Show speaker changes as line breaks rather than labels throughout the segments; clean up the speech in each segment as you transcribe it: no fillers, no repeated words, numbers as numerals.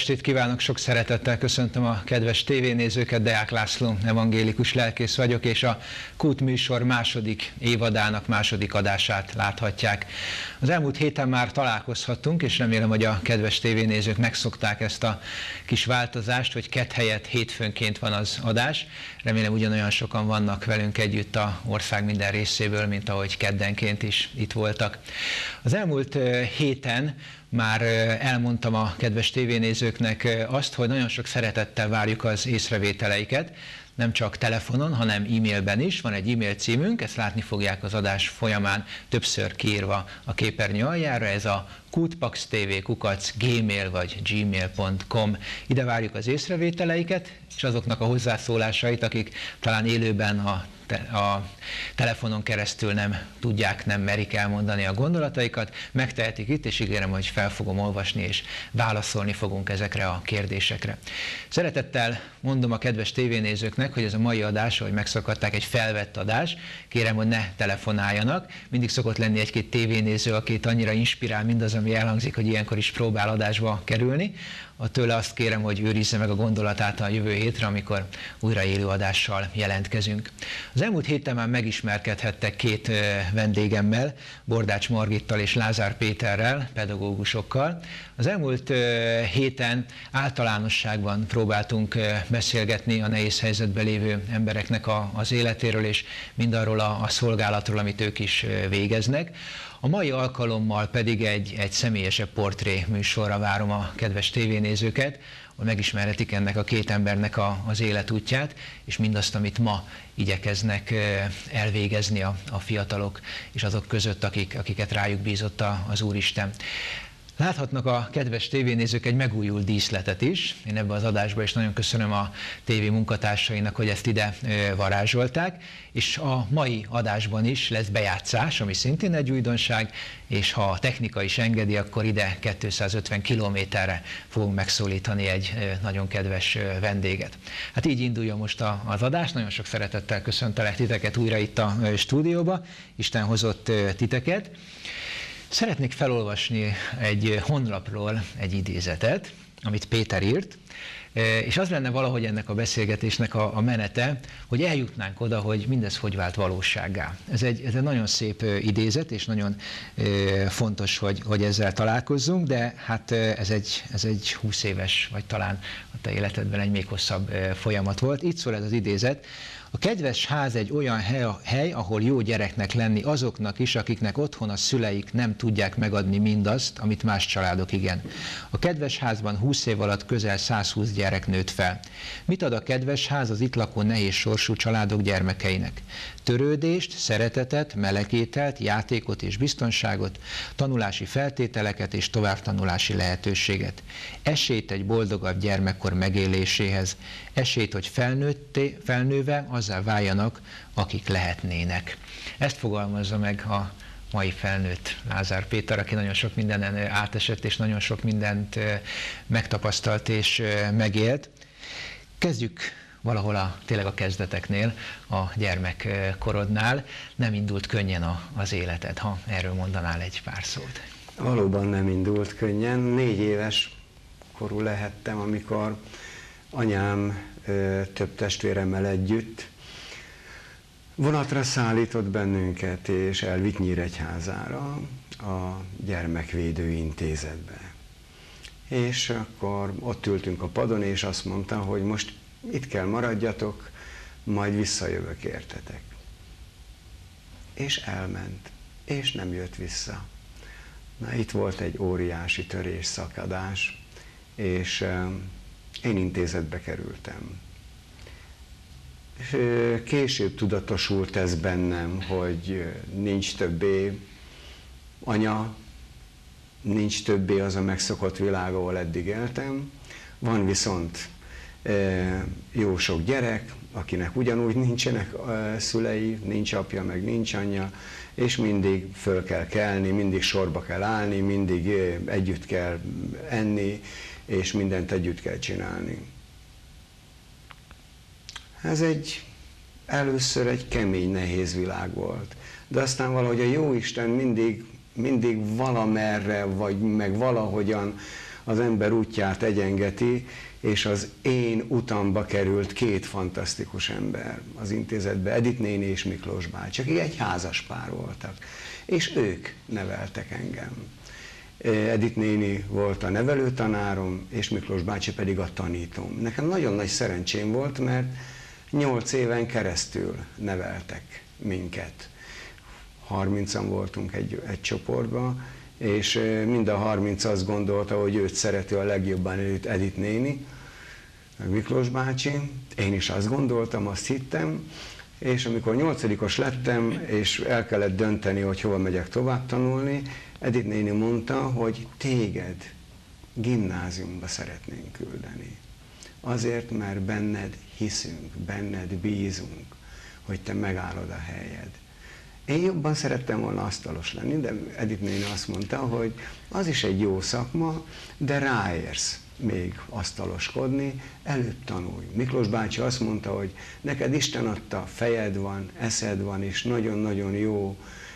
estét kívánok, sok szeretettel köszöntöm a kedves tévénézőket, Deák László evangélikus lelkész vagyok, és a Kút műsor második évadának második adását láthatják. Az elmúlt héten már találkozhattunk, és remélem, hogy a kedves tévénézők megszokták ezt a kis változást, hogy kedd helyett hétfőnként van az adás. Remélem ugyanolyan sokan vannak velünk együtt az ország minden részéből, mint ahogy keddenként is itt voltak. Az elmúlt héten már elmondtam a kedves tévénézőknek azt, hogy nagyon sok szeretettel várjuk az észrevételeiket, nem csak telefonon, hanem e-mailben is. Van egy e-mail címünk, ezt látni fogják az adás folyamán többször kiírva a képernyő aljára, ez a kutpaxtv@gmail vagy gmail.com. Ide várjuk az észrevételeiket, és azoknak a hozzászólásait, akik talán élőben a telefonon keresztül nem tudják, nem merik elmondani a gondolataikat, megtehetik itt, és ígérem, hogy fel fogom olvasni, és válaszolni fogunk ezekre a kérdésekre. Szeretettel mondom a kedves tévénézőknek, hogy ez a mai adás, ahogy megszokhatták, egy felvett adás. Kérem, hogy ne telefonáljanak. Mindig szokott lenni egy-két tévénéző, akit annyira inspirál mindaz, ami elhangzik, hogy ilyenkor is próbál adásba kerülni. Tőle azt kérem, hogy őrizze meg a gondolatát a jövő hétre, amikor újra élő adással jelentkezünk. Az elmúlt héten már megismerkedhettek két vendégemmel, Bordács Margittal és Lázár Péterrel, pedagógusokkal. Az elmúlt héten általánosságban próbáltunk beszélgetni a nehéz helyzetben lévő embereknek az életéről, és mindarról a szolgálatról, amit ők is végeznek. A mai alkalommal pedig egy személyesebb portré műsorra várom a kedves tévénézőket, hogy megismerhetik ennek a két embernek az életútját, és mindazt, amit ma igyekeznek elvégezni a fiatalok, és azok között, akiket rájuk bízott az Úristen. Láthatnak a kedves tévénézők egy megújult díszletet is. Én ebben az adásban is nagyon köszönöm a tévé munkatársainak, hogy ezt ide varázsolták, és a mai adásban is lesz bejátszás, ami szintén egy újdonság, és ha a technika is engedi, akkor ide 250 kilométerre fogunk megszólítani egy nagyon kedves vendéget. Hát így induljon most az adás, nagyon sok szeretettel köszöntelek titeket újra itt a stúdióba, Isten hozott titeket. Szeretnék felolvasni egy honlapról egy idézetet, amit Péter írt, és az lenne valahogy ennek a beszélgetésnek a menete, hogy eljutnánk oda, hogy mindez hogy vált valósággá. Ez egy nagyon szép idézet, és nagyon fontos, hogy ezzel találkozzunk, de hát ez egy 20 éves, vagy talán a te életedben egy még hosszabb folyamat volt. Így szól ez az idézet: a kedves ház egy olyan hely, ahol jó gyereknek lenni azoknak is, akiknek otthon a szüleik nem tudják megadni mindazt, amit más családok igen. A kedves házban 20 év alatt közel 120 gyerek nőtt fel. Mit ad a kedves ház az itt lakó nehéz sorsú családok gyermekeinek? Törődést, szeretetet, meleg ételt, játékot és biztonságot, tanulási feltételeket és továbbtanulási lehetőséget. Esélyt egy boldogabb gyermekkor megéléséhez. Esélyt, hogy felnőve azzá váljanak, akik lehetnének. Ezt fogalmazza meg a mai felnőtt Lázár Péter, aki nagyon sok mindenen átesett, és nagyon sok mindent megtapasztalt és megélt. Kezdjük valahol tényleg a kezdeteknél, a gyermekkorodnál. Nem indult könnyen az életed, ha erről mondanál egy pár szót.
Valóban nem indult könnyen. 4 éves korú lehettem, amikor anyám több testvéremmel együtt vonatra szállított bennünket, és elvitt Nyíregyházára, a gyermekvédő intézetbe. És akkor ott ültünk a padon, és azt mondta, hogy most itt kell maradjatok, majd visszajövök értetek. És elment, és nem jött vissza. Na, itt volt egy óriási törés, szakadás, és én intézetbe kerültem. Később tudatosult ez bennem, hogy nincs többé anya, nincs többé az a megszokott világ, ahol eddig éltem. Van viszont jó sok gyerek, akinek ugyanúgy nincsenek szülei, nincs apja, meg nincs anyja, és mindig föl kell kelni, mindig sorba kell állni, mindig együtt kell enni, és mindent együtt kell csinálni. Ez először egy kemény, nehéz világ volt. De aztán valahogy a Jóisten mindig valamerre, vagy meg valahogyan az ember útját egyengeti, és az én utamba került két fantasztikus ember az intézetbe, Edith néni és Miklós bácsi, akik egy házas pár voltak, és ők neveltek engem. Edith néni volt a nevelőtanárom, és Miklós bácsi pedig a tanítóm. Nekem nagyon nagy szerencsém volt, mert 8 éven keresztül neveltek minket. 30-an voltunk egy csoportban, és mind a 30 azt gondolta, hogy őt szereti a legjobban Edith néni, meg Miklós bácsi. Én is azt gondoltam, azt hittem, és amikor 8-os lettem, és el kellett dönteni, hogy hova megyek tovább tanulni, Edith néni mondta, hogy téged gimnáziumba szeretnénk küldeni. Azért, mert benned hiszünk, benned bízunk, hogy te megállod a helyed. Én jobban szerettem volna asztalos lenni, de Edith néni azt mondta, hogy az is egy jó szakma, de ráérsz még asztaloskodni, előbb tanulj. Miklós bácsi azt mondta, hogy neked Isten adta, fejed van, eszed van, és nagyon-nagyon jó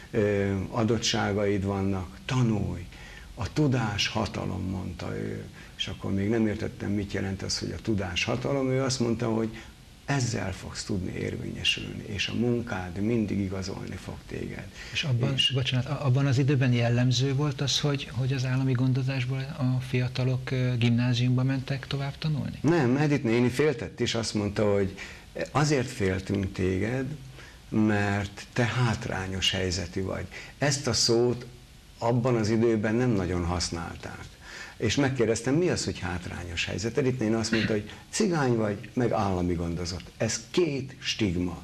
adottságaid vannak, tanulj. A tudás hatalom, mondta ő. És akkor még nem értettem, mit jelent az, hogy a tudás hatalom. Ő azt mondta, hogy ezzel fogsz tudni érvényesülni, és a munkád mindig igazolni fog téged.
És abban az időben jellemző volt az, hogy az állami gondozásból a fiatalok gimnáziumba mentek tovább tanulni?
Nem, Edith néni féltett, és azt mondta, hogy azért féltünk téged, mert te hátrányos helyzetű vagy. Ezt a szót abban az időben nem nagyon használták. És megkérdeztem, mi az, hogy hátrányos helyzet? Edith néni azt mondta, hogy cigány vagy, meg állami gondozott. Ez két stigma.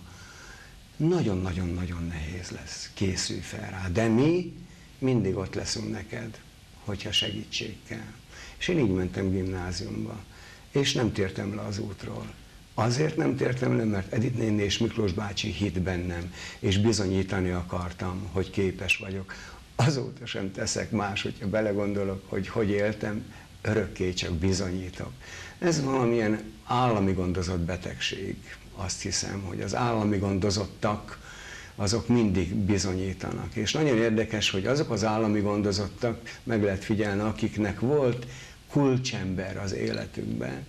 Nagyon-nagyon-nagyon nehéz lesz. Készülj fel rá. De mi mindig ott leszünk neked, hogyha segítség kell. És én így mentem gimnáziumba. És nem tértem le az útról. Azért nem tértem le, mert Edith néni és Miklós bácsi hitt bennem, és bizonyítani akartam, hogy képes vagyok. Azóta sem teszek más, hogyha belegondolok, hogy éltem, örökké csak bizonyítok. Ez valamilyen állami gondozott betegség. Azt hiszem, hogy az állami gondozottak, azok mindig bizonyítanak. És nagyon érdekes, hogy azok az állami gondozottak, meg lehet figyelni, akiknek volt kulcsember az életükben,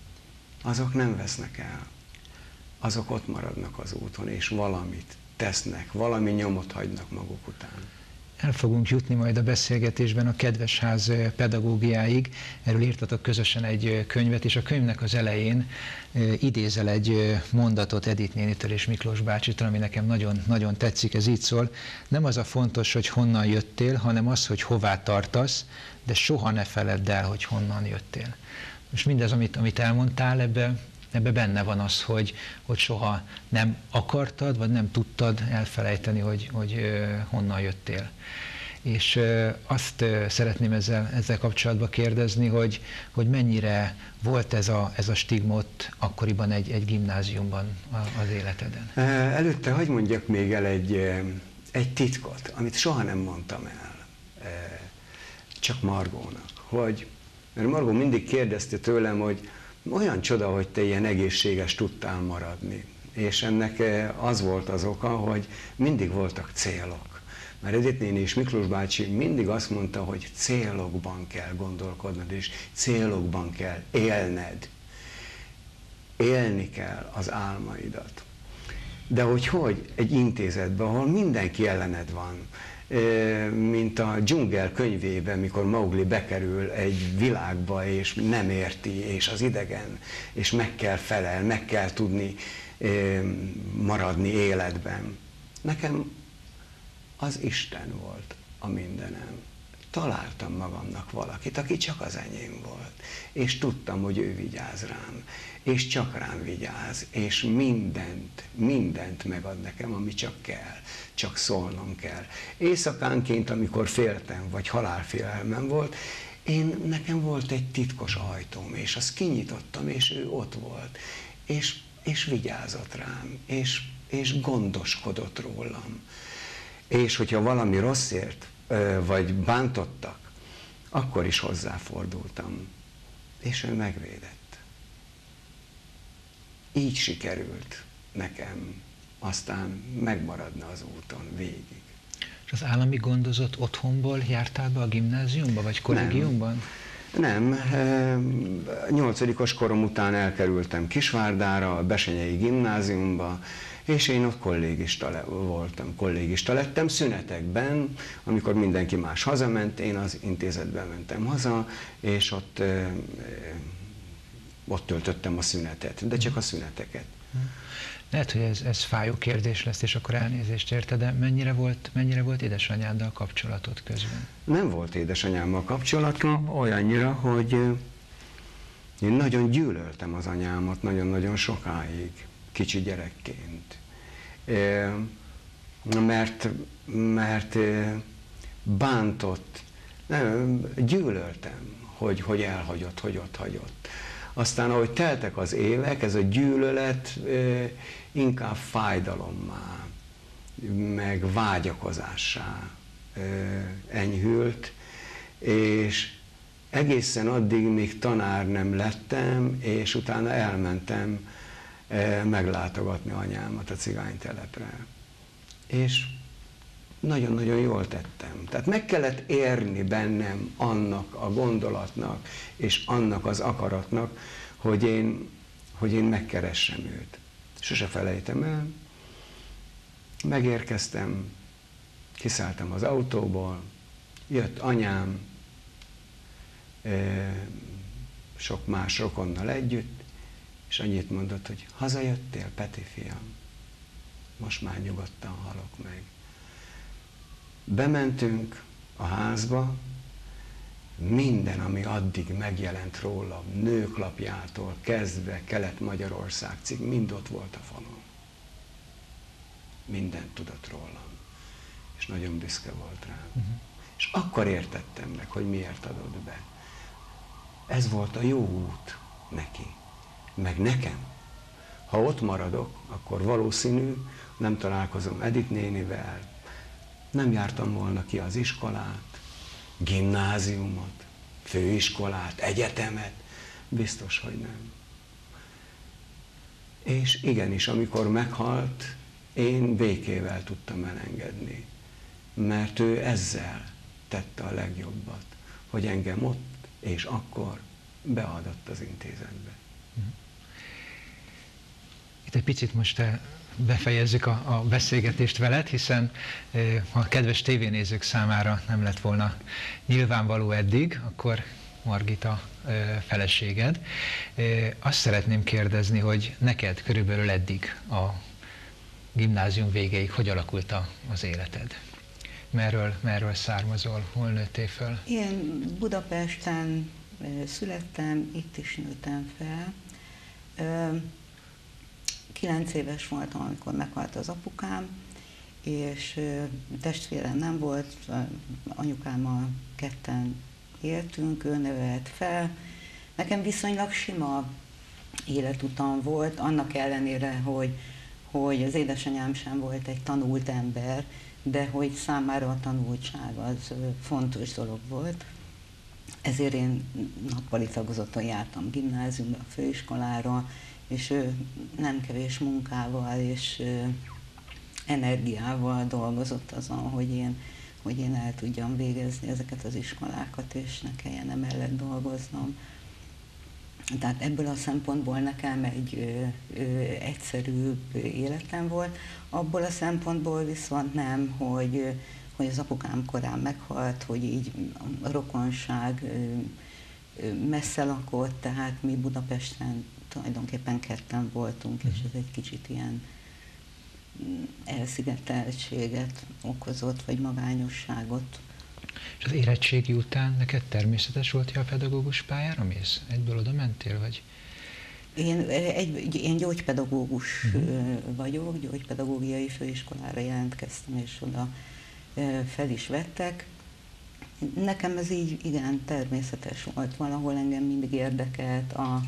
azok nem vesznek el. Azok ott maradnak az úton, és valamit tesznek, valami nyomot hagynak maguk után.
El fogunk jutni majd a beszélgetésben a Kedves Ház pedagógiáig. Erről írtatok közösen egy könyvet, és a könyvnek az elején idézel egy mondatot Edith nénitől és Miklós bácsitól, ami nekem nagyon tetszik, ez így szól. Nem az a fontos, hogy honnan jöttél, hanem az, hogy hová tartasz, de soha ne feledd el, hogy honnan jöttél. Most mindez, amit elmondtál, ebbe benne van az, hogy soha nem akartad, vagy nem tudtad elfelejteni, hogy honnan jöttél. És azt szeretném ezzel kapcsolatban kérdezni, hogy mennyire volt ez a stigmot akkoriban egy gimnáziumban az életeden?
Előtte hadd mondjak még el egy titkot, amit soha nem mondtam el, csak Margónak, mert Margó mindig kérdezte tőlem, hogy olyan csoda, hogy te ilyen egészséges tudtál maradni. És ennek az volt az oka, hogy mindig voltak célok. Mert Edith néni és Miklós bácsi mindig azt mondta, hogy célokban kell gondolkodnod, és célokban kell élned. Élni kell az álmaidat. De hogy egy intézetben, ahol mindenki ellened van, mint a Dzsungel könyvében, mikor Mowgli bekerül egy világba, és nem érti, és az idegen, és meg kell tudni maradni életben. Nekem az Isten volt a mindenem. Találtam magamnak valakit, aki csak az enyém volt, és tudtam, hogy ő vigyáz rám, és csak rám vigyáz, és mindent megad nekem, ami csak kell, csak szólnom kell. Éjszakánként, amikor féltem, vagy halálfélelmem volt, nekem volt egy titkos ajtóm, és azt kinyitottam, és ő ott volt, és vigyázott rám, és gondoskodott rólam. És hogyha valami rosszért, vagy bántottak, akkor is hozzáfordultam, és ő megvédett. Így sikerült nekem aztán megmaradni az úton végig.
És az állami gondozott otthonból jártál be a gimnáziumba, vagy kollégiumban?
Nem, 8. korom után elkerültem Kisvárdára, a Besenyei Gimnáziumba, és én ott kollégista lettem szünetekben, amikor mindenki más hazament, én az intézetben mentem haza, és ott töltöttem a szünetet, de csak a szüneteket.
Lehet, hogy ez fájó kérdés lesz, és akkor elnézést érte, de mennyire volt édesanyáddal kapcsolatod közben?
Nem volt édesanyámmal kapcsolatom, olyannyira, hogy én nagyon gyűlöltem az anyámat nagyon-nagyon sokáig, kicsi gyerekként. Mert bántott, gyűlöltem, hogy elhagyott, hogy ott hagyott. Aztán, ahogy teltek az évek, ez a gyűlölet inkább fájdalommá, meg vágyakozássá enyhült, és egészen addig, míg tanár nem lettem, és utána elmentem meglátogatni anyámat a cigánytelepre. És nagyon-nagyon jól tettem. Tehát meg kellett érni bennem annak a gondolatnak, és annak az akaratnak, hogy én megkeressem őt. Sose felejtem el. Megérkeztem, kiszálltam az autóból, jött anyám, sok más rokonnal együtt, és annyit mondott, hogy hazajöttél, Peti fiam, most már nyugodtan halok meg. Bementünk a házba, minden, ami addig megjelent rólam, Nőklapjától kezdve Kelet-Magyarországig, mind ott volt a falon. Mindent tudott rólam, és nagyon büszke volt rám. És akkor értettem meg, hogy miért adott be. Ez volt a jó út neki, meg nekem. Ha ott maradok, akkor valószínű, nem találkozom Edith nénivel, nem jártam volna ki az iskolát, gimnáziumot, főiskolát, egyetemet, biztos, hogy nem. És igenis, amikor meghalt, én békével tudtam elengedni, mert ő ezzel tette a legjobbat, hogy engem ott és akkor beadott az intézetbe.
Itt egy picit most befejezzük a beszélgetést veled, hiszen ha a kedves tévénézők számára nem lett volna nyilvánvaló eddig, akkor Margita feleséged. Azt szeretném kérdezni, hogy neked körülbelül eddig a gimnázium végéig hogy alakult az életed? Merről származol? Hol nőttél föl?
Én Budapesten születtem, itt is nőttem fel. 9 éves voltam, amikor meghalt az apukám, és testvérem nem volt, anyukámmal ketten éltünk, ő nevelt fel. Nekem viszonylag sima életutam volt, annak ellenére, hogy az édesanyám sem volt egy tanult ember, de hogy számára a tanultság az fontos dolog volt. Ezért én nappali tagozaton jártam gimnáziumba, főiskolára, és ő nem kevés munkával és energiával dolgozott azon, hogy én el tudjam végezni ezeket az iskolákat, és ne kelljen emellett dolgoznom. Tehát ebből a szempontból nekem egy egyszerűbb életem volt, abból a szempontból viszont nem, hogy az apukám korán meghalt, hogy így a rokonság messze lakott, tehát mi Budapesten tulajdonképpen ketten voltunk, és ez egy kicsit ilyen elszigeteltséget okozott, vagy magányosságot.
És az érettségi után neked természetes volt, hogy a pedagógus pályára mész? Egyből oda mentél, vagy?
Én gyógypedagógus vagyok, gyógypedagógiai főiskolára jelentkeztem, és oda fel is vettek. Nekem ez így igen természetes volt, valahol engem mindig érdekelt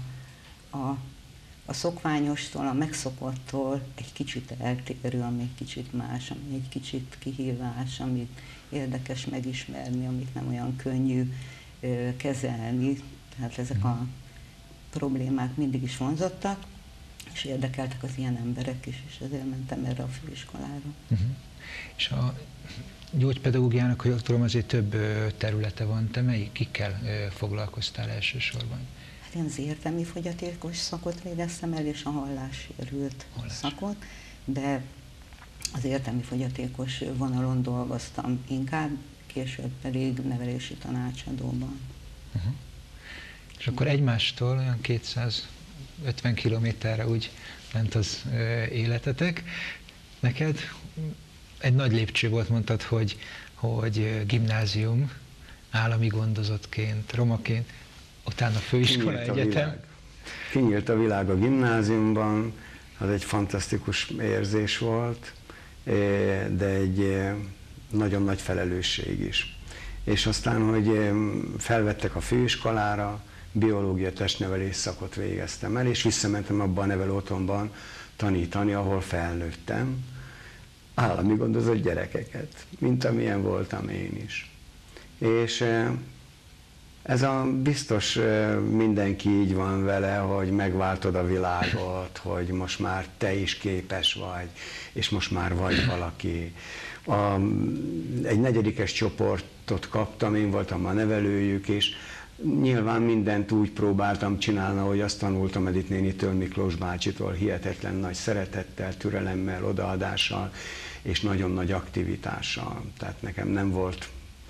a szokványostól, a megszokottól egy kicsit eltérő, ami egy kicsit más, ami egy kicsit kihívás, amit érdekes megismerni, amit nem olyan könnyű kezelni. Tehát ezek a problémák mindig is vonzottak. és érdekeltek az ilyen emberek is, és ezért mentem erre a főiskolára.
És a gyógypedagógiának, hogy tudom, azért több területe van. Te kikkel foglalkoztál elsősorban?
Hát én az értelmi fogyatékos szakot végeztem el, és a hallássérült szakot, de az értelmi fogyatékos vonalon dolgoztam inkább, később pedig nevelési tanácsadóban.
És akkor egymástól olyan 250 kilométerre úgy ment az életetek. Neked egy nagy lépcső volt, mondtad, hogy gimnázium, állami gondozottként, romaként, utána főiskola, egyetem.
Kinyílt a világ a gimnáziumban, az egy fantasztikus érzés volt, de egy nagyon nagy felelősség is. És aztán, hogy felvettek a főiskolára, biológia testnevelés szakot végeztem el, és visszamentem abban a nevelő otthonban tanítani, ahol felnőttem, állami gondozott gyerekeket, mint amilyen voltam én is. És ez a biztos mindenki így van vele, hogy megváltod a világot, hogy most már te is képes vagy, és most már vagy valaki. Egy negyedikes csoportot kaptam, én voltam a nevelőjük, és nyilván mindent úgy próbáltam csinálni, ahogy azt tanultam Edith nénitől, Miklós bácsitól, hihetetlen nagy szeretettel, türelemmel, odaadással, és nagyon nagy aktivitással. Tehát nekem nem volt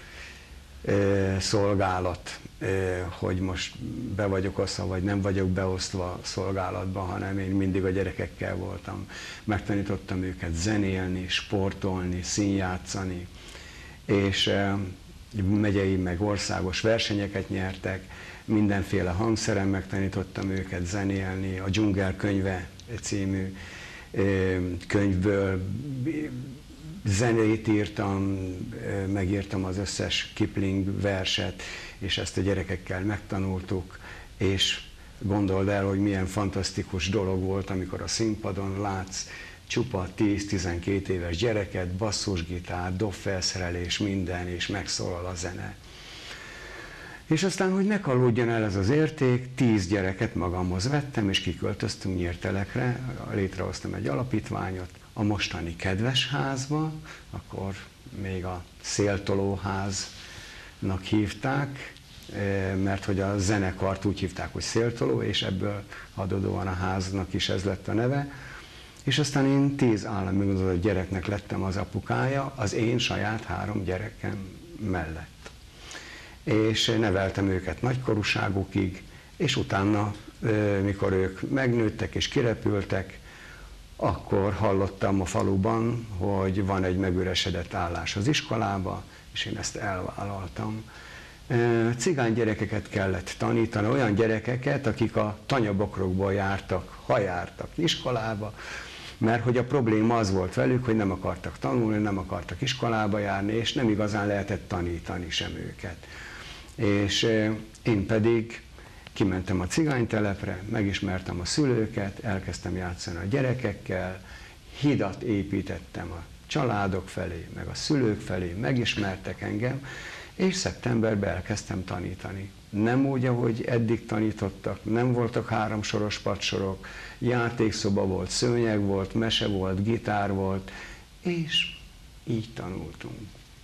szolgálat, hogy most be vagyok osztva, vagy nem vagyok beosztva szolgálatba, hanem én mindig a gyerekekkel voltam. Megtanítottam őket zenélni, sportolni, színjátszani, és megyei meg országos versenyeket nyertek, mindenféle hangszeren megtanítottam őket zenélni, a Dzsungel könyve című könyvből zenét írtam, megírtam az összes Kipling verset, és ezt a gyerekekkel megtanultuk, és gondold el, hogy milyen fantasztikus dolog volt, amikor a színpadon látsz csupa 10-12 éves gyereket, basszusgitár, dobfelszerelés, minden, és megszólal a zene. És aztán, hogy ne kalódjon el ez az érték, 10 gyereket magamhoz vettem, és kiköltöztünk Nyírtelekre, létrehoztam egy alapítványot, a mostani Kedvesházba, akkor még a Széltolóháznak hívták, mert hogy a zenekart úgy hívták, hogy Széltoló, és ebből adódóan a háznak is ez lett a neve. És aztán én 10 állami gondozott gyereknek lettem az apukája, az én saját 3 gyerekem mellett. És neveltem őket nagykorúságukig, és utána, mikor ők megnőttek és kirepültek, akkor hallottam a faluban, hogy van egy megüresedett állás az iskolába, és én ezt elvállaltam. Cigány gyerekeket kellett tanítani, olyan gyerekeket, akik a tanyabokrokból jártak, ha jártak iskolába, mert hogy a probléma az volt velük, hogy nem akartak tanulni, nem akartak iskolába járni, és nem igazán lehetett tanítani sem őket. És én pedig kimentem a cigánytelepre, megismertem a szülőket, elkezdtem játszani a gyerekekkel, hidat építettem a családok felé, meg a szülők felé, megismertek engem, és szeptemberben elkezdtem tanítani. Nem úgy, ahogy eddig tanítottak, nem voltak 3 soros padsorok, játékszoba volt, szőnyeg volt, mese volt, gitár volt, és így tanultunk.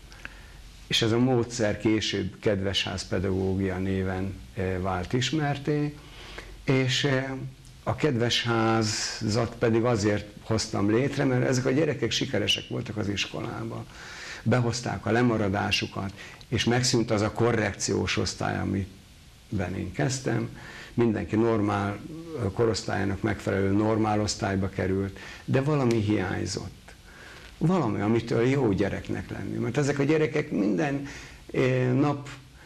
És ez a módszer később Kedvesház pedagógia néven vált ismerté, és a Kedvesházat pedig azért hoztam létre, mert ezek a gyerekek sikeresek voltak az iskolában. Behozták a lemaradásukat, és megszűnt az a korrekciós osztály, amiben én kezdtem. Mindenki normál korosztályának megfelelő normál osztályba került, de valami hiányzott. Valami, amitől jó gyereknek lenni. Mert ezek a gyerekek minden nap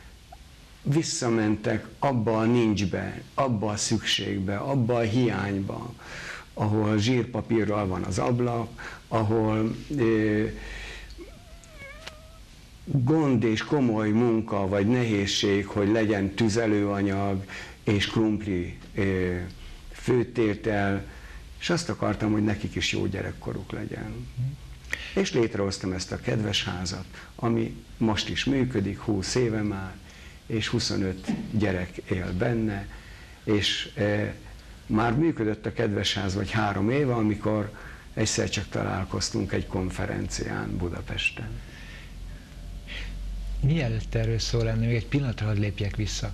visszamentek abba a nincsbe, abba a szükségbe, abba a hiányba, ahol zsírpapírral van az ablak, ahol gond és komoly munka vagy nehézség, hogy legyen tüzelőanyag és krumpli főtétel, és azt akartam, hogy nekik is jó gyerekkoruk legyen. És létrehoztam ezt a Kedvesházat, ami most is működik, 20 éve már, és 25 gyerek él benne, és Már működött a Kedvesház vagy 3 éve, amikor egyszer csak találkoztunk egy konferencián Budapesten.
Mielőtt erről szól lenni, még egy pillanatra hadd lépjek vissza.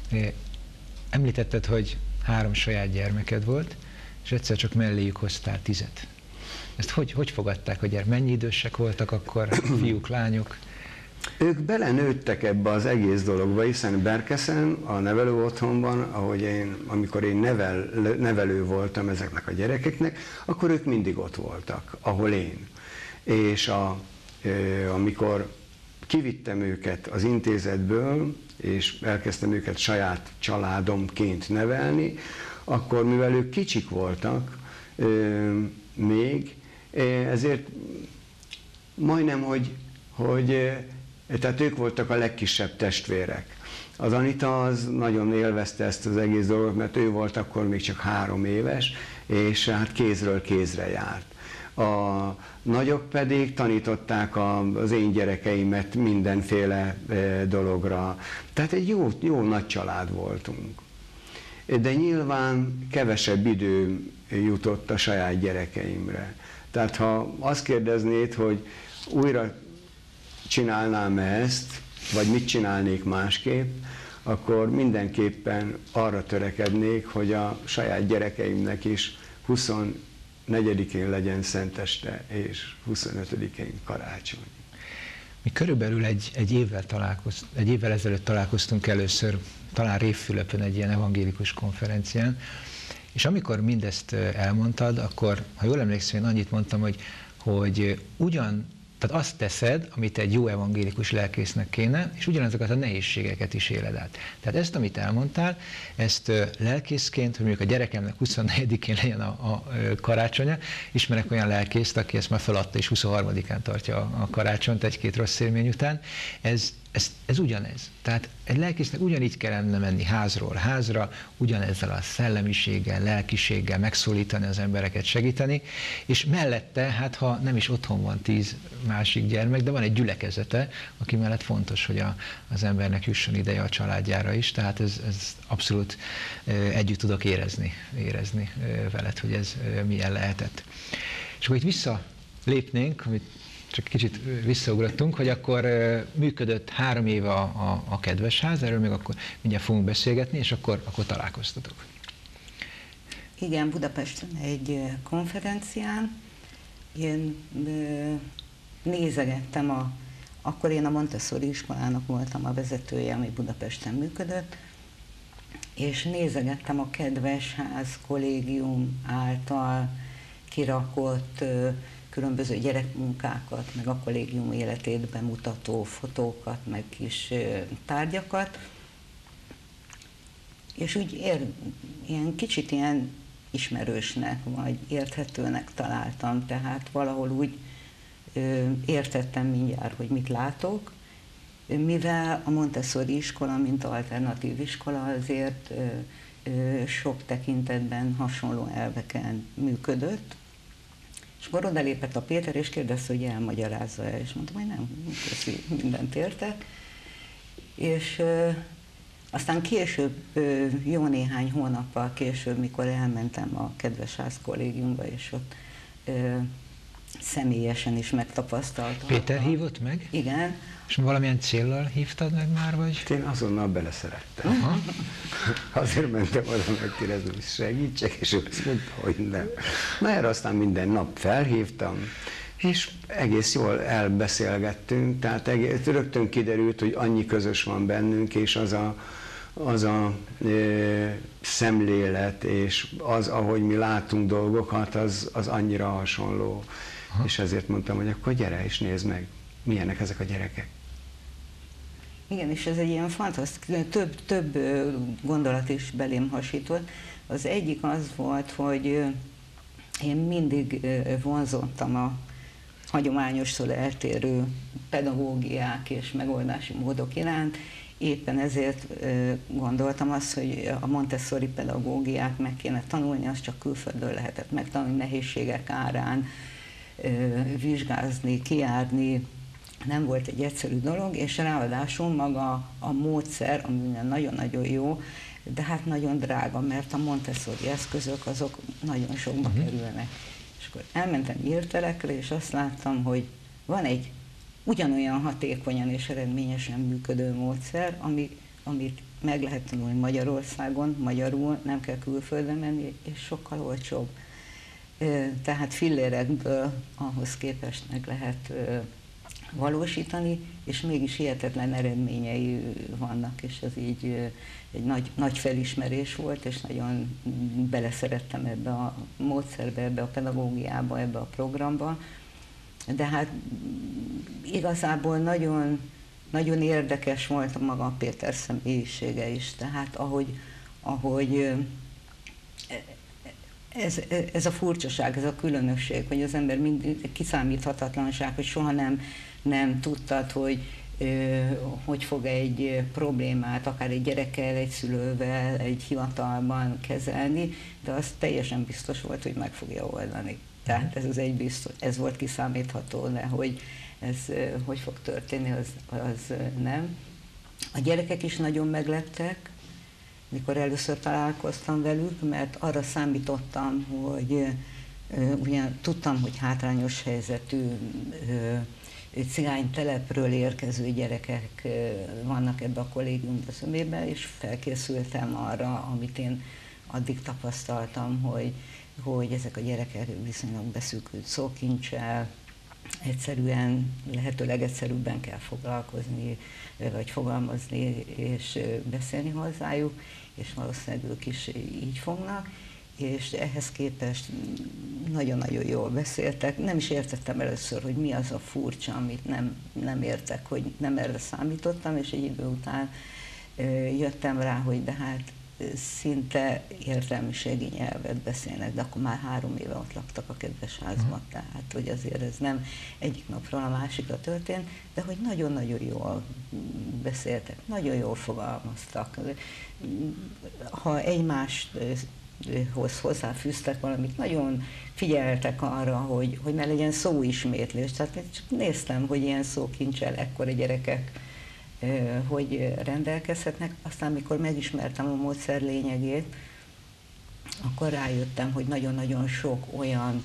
Említetted, hogy 3 saját gyermeked volt, és egyszer csak melléjük hoztál 10. Ezt hogy fogadták a gyermek? Mennyi idősek voltak akkor, fiúk, lányok?
Ők belenőttek ebbe az egész dologba, hiszen Berkeszen, a nevelő otthonban, amikor én nevelő voltam ezeknek a gyerekeknek, akkor ők mindig ott voltak, ahol én. És amikor kivittem őket az intézetből, és elkezdtem őket saját családomként nevelni, akkor mivel ők kicsik voltak még, ezért majdnem, hogy tehát ők voltak a legkisebb testvérek. Az Anita az nagyon élvezte ezt az egész dolgot, mert ő volt akkor még csak 3 éves, és hát kézről kézre járt. A nagyok pedig tanították az én gyerekeimet mindenféle dologra. Tehát egy jó nagy család voltunk. De nyilván kevesebb idő jutott a saját gyerekeimre. Tehát ha azt kérdeznéd, hogy újra csinálnám ezt, vagy mit csinálnék másképp, akkor mindenképpen arra törekednék, hogy a saját gyerekeimnek is 24-én legyen szenteste, és 25-én karácsony.
Mi körülbelül egy évvel ezelőtt találkoztunk először, talán Révfülöpön egy ilyen evangélikus konferencián, és amikor mindezt elmondtad, akkor, ha jól emlékszem, én annyit mondtam, hogy tehát azt teszed, amit egy jó evangélikus lelkésznek kéne, és ugyanazokat a nehézségeket is éled át. Tehát ezt, amit elmondtál, ezt lelkészként, hogy mondjuk a gyerekemnek 24-én legyen a karácsonya, ismerek olyan lelkészt, aki ezt már feladta, és 23-án tartja a karácsonyt 1-2 rossz élmény után. Ez ugyanez. Tehát egy lelkésznek ugyanígy kellene menni házról házra, ugyanezzel a szellemiséggel, lelkiséggel megszólítani az embereket, segíteni, és mellette, hát ha nem is otthon van 10 másik gyermek, de van egy gyülekezete, aki mellett fontos, hogy az embernek jusson ideje a családjára is, tehát ez abszolút együtt tudok érezni veled, hogy ez milyen lehetett. És akkor itt visszalépnénk, amit csak kicsit visszaugrottunk, hogy akkor működött 3 éve a Kedvesház, erről még akkor mindjárt fogunk beszélgetni, és akkor találkoztatok.
Igen, Budapesten egy konferencián én nézegettem, akkor én a Montessori iskolának voltam a vezetője, ami Budapesten működött, és nézegettem a Kedvesház kollégium által kirakott különböző gyerekmunkákat, meg a kollégium életét bemutató fotókat, meg kis tárgyakat, és úgy ilyen kicsit ilyen ismerősnek, vagy érthetőnek találtam, tehát valahol úgy értettem mindjárt, hogy mit látok, mivel a Montessori iskola, mint alternatív iskola azért sok tekintetben hasonló elveken működött, és akkor odalépett a Péter, és kérdezte, hogy elmagyarázza-e, és mondtam, hogy nem, köszi, mindent értek. És aztán később, jó néhány hónappal később, mikor elmentem a Kedvesház kollégiumba, és ott személyesen is megtapasztaltam.
Péter hívott meg?
Igen.
És valamilyen céllal hívtad meg már, vagy?
Én azonnal beleszerettem. Aha. Azért mentem oda megkérdezni, hogy segítsek, és ő azt mondta, hogy nem. Na erre aztán minden nap felhívtam, és egész jól elbeszélgettünk, tehát rögtön kiderült, hogy annyi közös van bennünk, és az a szemlélet, és az, ahogy mi látunk dolgokat, az többnyire hasonló. Aha. És ezért mondtam, hogy akkor gyere és nézd meg, milyenek ezek a gyerekek.
Igen, és ez egy ilyen fantasztikus, több gondolat is belém hasított. Az egyik az volt, hogy én mindig vonzottam a hagyományostól eltérő pedagógiák és megoldási módok iránt. Éppen ezért gondoltam azt, hogy a Montessori pedagógiát meg kéne tanulni, azt csak külföldön lehetett megtanulni, nehézségek árán, vizsgázni, kijárni, nem volt egy egyszerű dolog, és ráadásul maga a módszer, ami nagyon-nagyon jó, de hát nagyon drága, mert a Montessori eszközök azok nagyon sokba kerülnek. És akkor elmentem írtelekre, és azt láttam, hogy van egy ugyanolyan hatékonyan és eredményesen működő módszer, amit meg lehet tanulni Magyarországon, magyarul, nem kell külföldre menni, és sokkal olcsóbb. Tehát fillérekből ahhoz képest meg lehet valósítani, és mégis hihetetlen eredményei vannak, és ez így egy nagy felismerés volt, és nagyon beleszerettem ebbe a módszerbe, ebbe a pedagógiába, ebbe a programba. De hát igazából nagyon, nagyon érdekes volt maga a Péter személyisége is, tehát ahogy ez a furcsaság, ez a különösség, hogy az ember mindig kiszámíthatatlanság, hogy soha nem tudtad, hogy fog egy problémát, akár egy gyerekkel, egy szülővel, egy hivatalban kezelni, de az teljesen biztos volt, hogy meg fogja oldani. Tehát ez volt kiszámítható, de hogy ez hogy fog történni, az nem. A gyerekek is nagyon megleptek, mikor először találkoztam velük, mert arra számítottam, hogy ugyan tudtam, hogy hátrányos helyzetű cigánytelepről érkező gyerekek vannak ebbe a kollégiumba zömében, és felkészültem arra, amit én addig tapasztaltam, hogy ezek a gyerekek viszonylag beszűkült szókincsel, egyszerűen, lehetőleg egyszerűbben kell foglalkozni, vagy fogalmazni, és beszélni hozzájuk, és valószínűleg ők is így fognak, és ehhez képest nagyon-nagyon jól beszéltek. Nem is értettem először, hogy mi az a furcsa, amit nem értek, hogy nem erre számítottam, és egy idő után jöttem rá, hogy de hát szinte értelmiségi nyelvet beszélnek, de akkor már 3 éve ott laktak a kedves házban, tehát hogy azért ez nem egyik napról a másikra történt, de hogy nagyon-nagyon jól beszéltek, nagyon jól fogalmaztak. Ha egymáshoz hozzáfűztek valamit, nagyon figyeltek arra, hogy ne legyen szóismétlés. Tehát csak néztem, hogy ilyen szókincsel ekkora gyerekek hogy rendelkezhetnek. Aztán, mikor megismertem a módszer lényegét, akkor rájöttem, hogy nagyon-nagyon sok olyan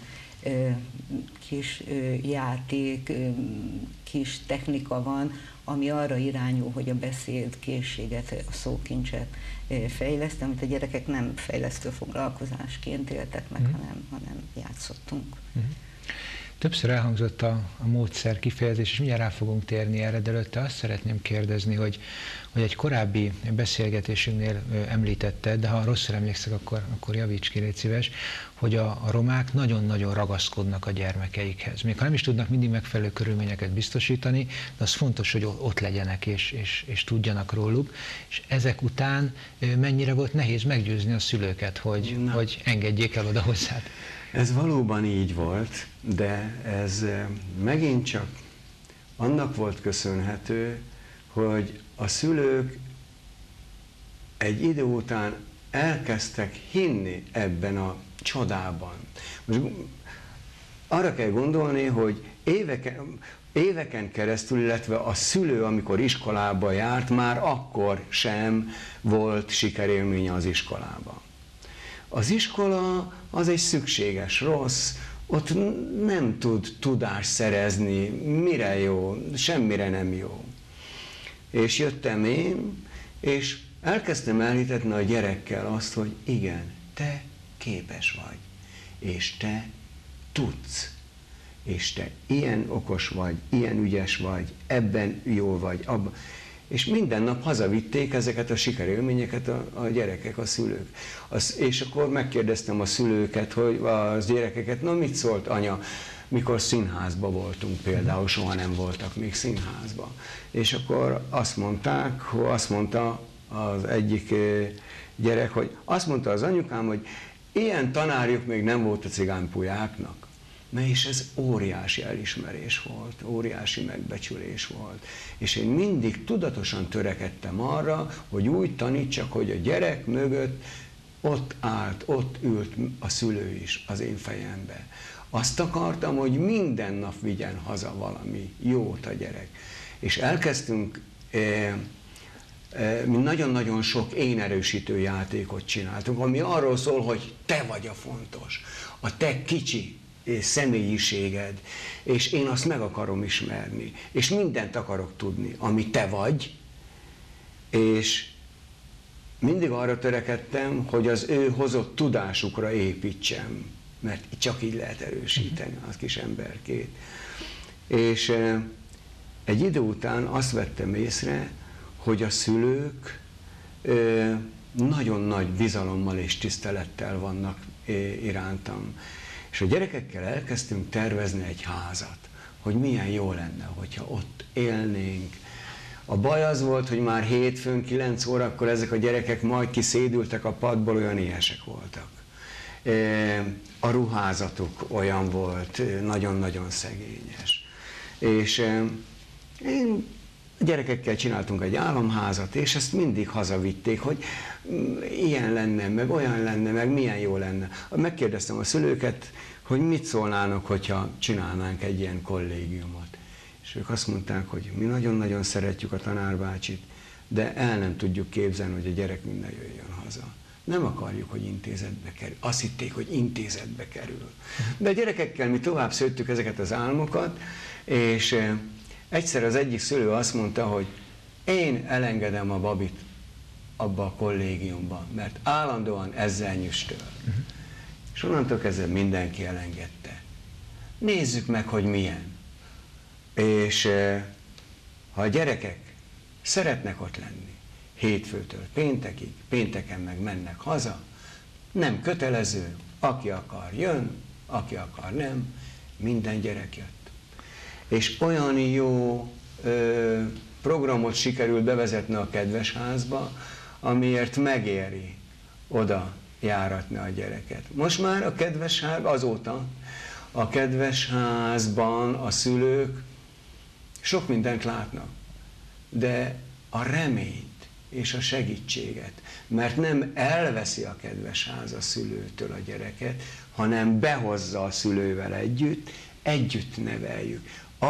kis játék, kis technika van, ami arra irányul, hogy a beszéd készséget, a szókincset fejlesztem, amit a gyerekek nem fejlesztő foglalkozásként éltek meg, hanem játszottunk.
Többször elhangzott a módszer kifejezés, és mindjárt rá fogunk térni erre, de előtte azt szeretném kérdezni, hogy egy korábbi beszélgetésünknél említetted, de ha rosszul emlékszek, akkor javíts ki, légy szíves, hogy a romák nagyon-nagyon ragaszkodnak a gyermekeikhez. Még ha nem is tudnak mindig megfelelő körülményeket biztosítani, de az fontos, hogy ott legyenek és tudjanak róluk. És ezek után mennyire volt nehéz meggyőzni a szülőket, hogy engedjék el oda hozzád?
Ez valóban így volt, de ez megint csak annak volt köszönhető, hogy a szülők egy idő után elkezdtek hinni ebben a csodában. Most arra kell gondolni, hogy éveken keresztül, illetve a szülő, amikor iskolába járt, már akkor sem volt sikerélménye az iskolában. Az iskola az egy szükséges rossz, ott nem tud tudást szerezni, mire jó, semmire nem jó. És jöttem én, és elkezdtem elhitetni a gyerekkel azt, hogy igen, te képes vagy, és te tudsz, és te ilyen okos vagy, ilyen ügyes vagy, ebben jó vagy, abban. És minden nap hazavitték ezeket a sikerélményeket a gyerekek, a szülők. És akkor megkérdeztem a szülőket, hogy a gyerekeket, na mit szólt anya, mikor színházba voltunk például, soha nem voltak még színházba. És akkor azt mondta az egyik gyerek, hogy azt mondta az anyukám, hogy ilyen tanárjuk még nem volt a cigánypulyáknak. Na és ez óriási elismerés volt, óriási megbecsülés volt. És én mindig tudatosan törekedtem arra, hogy úgy tanítsak, hogy a gyerek mögött ott állt, ott ült a szülő is az én fejembe. Azt akartam, hogy minden nap vigyen haza valami jót a gyerek. És elkezdtünk mi nagyon-nagyon sok én erősítő játékot csináltunk, ami arról szól, hogy te vagy a fontos, a te kicsi személyiséged, és én azt meg akarom ismerni, és mindent akarok tudni, ami te vagy, és mindig arra törekedtem, hogy az ő hozott tudásukra építsem, mert csak így lehet erősíteni az kis emberkét. És egy idő után azt vettem észre, hogy a szülők nagyon nagy bizalommal és tisztelettel vannak irántam. És a gyerekekkel elkezdtünk tervezni egy házat, hogy milyen jó lenne, hogyha ott élnénk. A baj az volt, hogy már hétfőn 9 órakor ezek a gyerekek majd kiszédültek a padból, olyan éhesek voltak. A ruházatuk olyan volt, nagyon-nagyon szegényes. És én a gyerekekkel csináltunk egy álomházat, és ezt mindig hazavitték, hogy ilyen lenne, meg olyan lenne, meg milyen jó lenne. Megkérdeztem a szülőket, hogy mit szólnának, hogyha csinálnánk egy ilyen kollégiumot. És ők azt mondták, hogy mi nagyon-nagyon szeretjük a tanárbácsit, de el nem tudjuk képzelni, hogy a gyerek minden jöjjön haza. Nem akarjuk, hogy intézetbe kerül. Azt hitték, hogy intézetbe kerül. De a gyerekekkel mi tovább szőttük ezeket az álmokat, és egyszer az egyik szülő azt mondta, hogy én elengedem a Babit abba a kollégiumba, mert állandóan ezzel nyüstöl. És onnantól kezdve mindenki elengedte. Nézzük meg, hogy milyen. És ha a gyerekek szeretnek ott lenni, hétfőtől péntekig, pénteken meg mennek haza, nem kötelező, aki akar jön, aki akar nem, minden gyerek jött. És olyan jó programot sikerült bevezetni a Kedvesházba, amiért megéri oda járatni a gyereket. Most már a Kedvesház, azóta a Kedvesházban a szülők sok mindent látnak, de a reményt és a segítséget, mert nem elveszi a Kedvesház a szülőtől a gyereket, hanem behozza a szülővel együtt neveljük.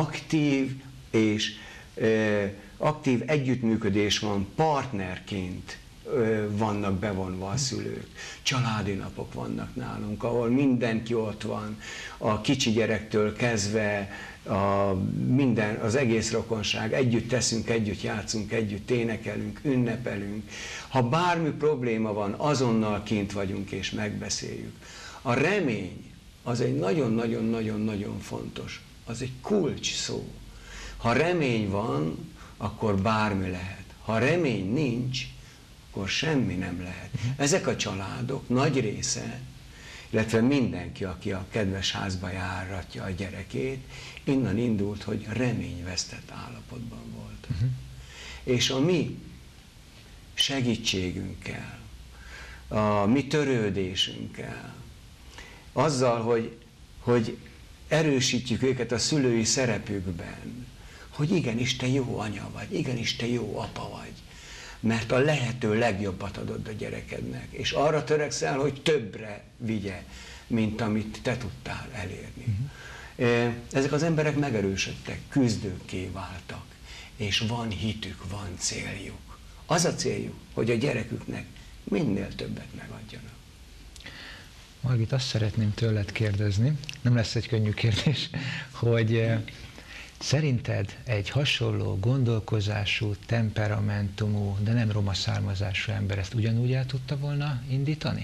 Aktív együttműködés van, partnerként vannak bevonva a szülők. Családi napok vannak nálunk, ahol mindenki ott van, a kicsi gyerektől kezdve az egész rokonság, együtt teszünk, együtt játszunk, együtt énekelünk, ünnepelünk. Ha bármi probléma van, azonnal kint vagyunk és megbeszéljük. A remény az egy nagyon-nagyon-nagyon-nagyon fontos, az egy kulcs szó. Ha remény van, akkor bármi lehet. Ha remény nincs, akkor semmi nem lehet. Ezek a családok nagy része, illetve mindenki, aki a Kedvesházba járatja a gyerekét, innen indult, hogy reményvesztett állapotban volt. És a mi segítségünkkel, a mi törődésünkkel, azzal, hogy erősítjük őket a szülői szerepükben, hogy igenis te jó anya vagy, igenis te jó apa vagy, mert a lehető legjobbat adod a gyerekednek, és arra törekszel, hogy többre vigye, mint amit te tudtál elérni. Ezek az emberek megerősödtek, küzdőkké váltak, és van hitük, van céljuk. Az a céljuk, hogy a gyereküknek minél többet megadjanak.
Margit, azt szeretném tőled kérdezni, nem lesz egy könnyű kérdés, hogy szerinted egy hasonló gondolkozású, temperamentumú, de nem roma származású ember ezt ugyanúgy el tudta volna indítani?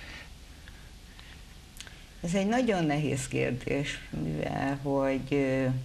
Ez egy nagyon nehéz kérdés, mivel hogy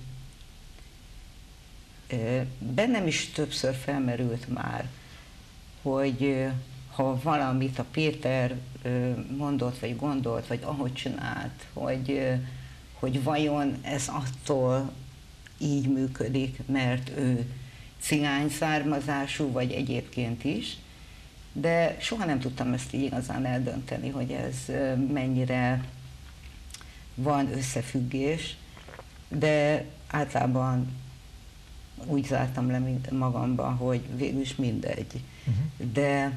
bennem is többször felmerült már, hogy ha valamit a Péter mondott, vagy gondolt, vagy ahogy csinált, hogy vajon ez attól így működik, mert ő cigány származású, vagy egyébként is, de soha nem tudtam ezt így igazán eldönteni, hogy ez mennyire van összefüggés, de általában úgy zártam le magamban, hogy végül is mindegy. De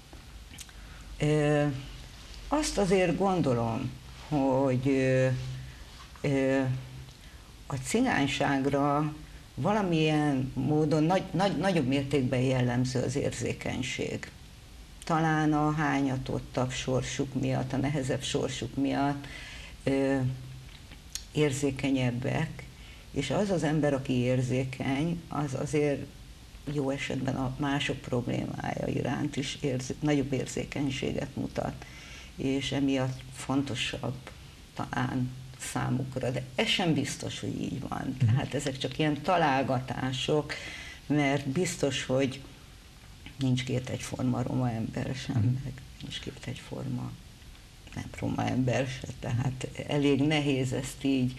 azt azért gondolom, hogy a cigányságra valamilyen módon nagyobb mértékben jellemző az érzékenység. Talán a hányatottabb sorsuk miatt, a nehezebb sorsuk miatt érzékenyebbek, és az az ember, aki érzékeny, az azért jó esetben a mások problémája iránt is nagyobb érzékenységet mutat, és emiatt fontosabb talán számukra, de ez sem biztos, hogy így van. Tehát ezek csak ilyen találgatások, mert biztos, hogy nincs két egyforma roma ember sem, meg nincs két egyforma nem roma ember se, tehát elég nehéz ezt így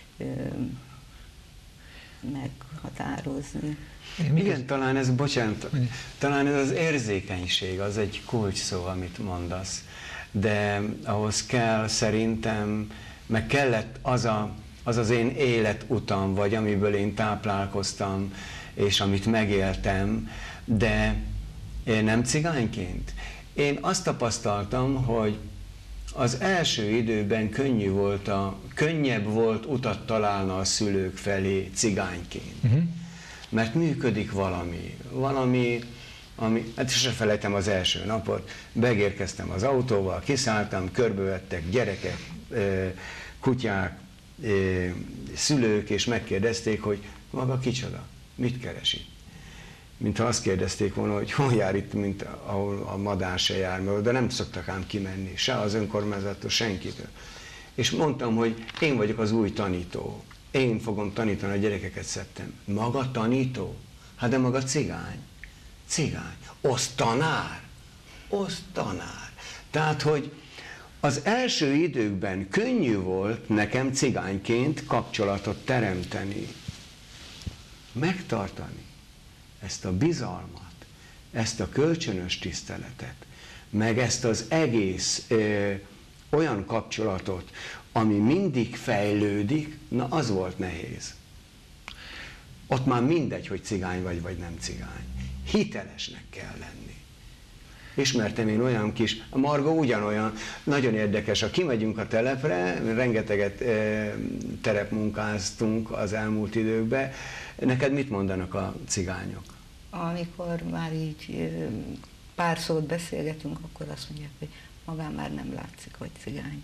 meghatározni.
Igen, talán ez, bocsánat, talán ez az érzékenység, az egy kulcs szó, amit mondasz, de ahhoz kell szerintem, meg kellett az az én életutam, vagy amiből én táplálkoztam, és amit megéltem, de nem cigányként. Én azt tapasztaltam, hogy az első időben könnyebb volt utat találni a szülők felé cigányként. Mert működik valami, hát se felejtem az első napot, megérkeztem az autóval, kiszálltam, körbevettek gyerekek, kutyák, szülők, és megkérdezték, hogy maga kicsoda, mit keres itt? Mintha azt kérdezték volna, hogy hol jár itt, mint ahol a madár se jár, de nem szoktak ám kimenni, se az önkormányzattól, senkitől. És mondtam, hogy én vagyok az új tanító. Én fogom tanítani a gyerekeket szeptember. Maga tanító? Hát de maga cigány. Cigány. Osztanár. Osztanár. Tehát, hogy az első időkben könnyű volt nekem cigányként kapcsolatot teremteni, megtartani ezt a bizalmat, ezt a kölcsönös tiszteletet, meg ezt az egész olyan kapcsolatot, ami mindig fejlődik, na az volt nehéz. Ott már mindegy, hogy cigány vagy nem cigány. Hitelesnek kell lenni. Ismertem én olyan kis, a Marga ugyanolyan, nagyon érdekes, ha kimegyünk a telepre, rengeteget terepmunkáztunk az elmúlt időkben, neked mit mondanak a cigányok?
Amikor már így pár szót beszélgetünk, akkor azt mondják, hogy magán már nem látszik, hogy cigány.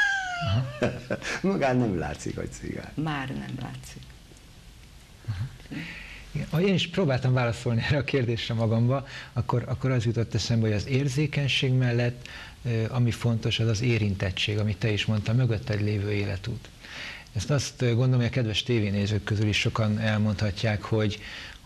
Magán nem látszik, hogy cigány.
Már nem látszik.
Ha én is próbáltam válaszolni erre a kérdésre magamba, akkor az jutott eszembe, hogy az érzékenység mellett, ami fontos, az az érintettség, amit te is mondtál, mögötted lévő életút. Ezt azt gondolom, hogy a kedves tévénézők közül is sokan elmondhatják, hogy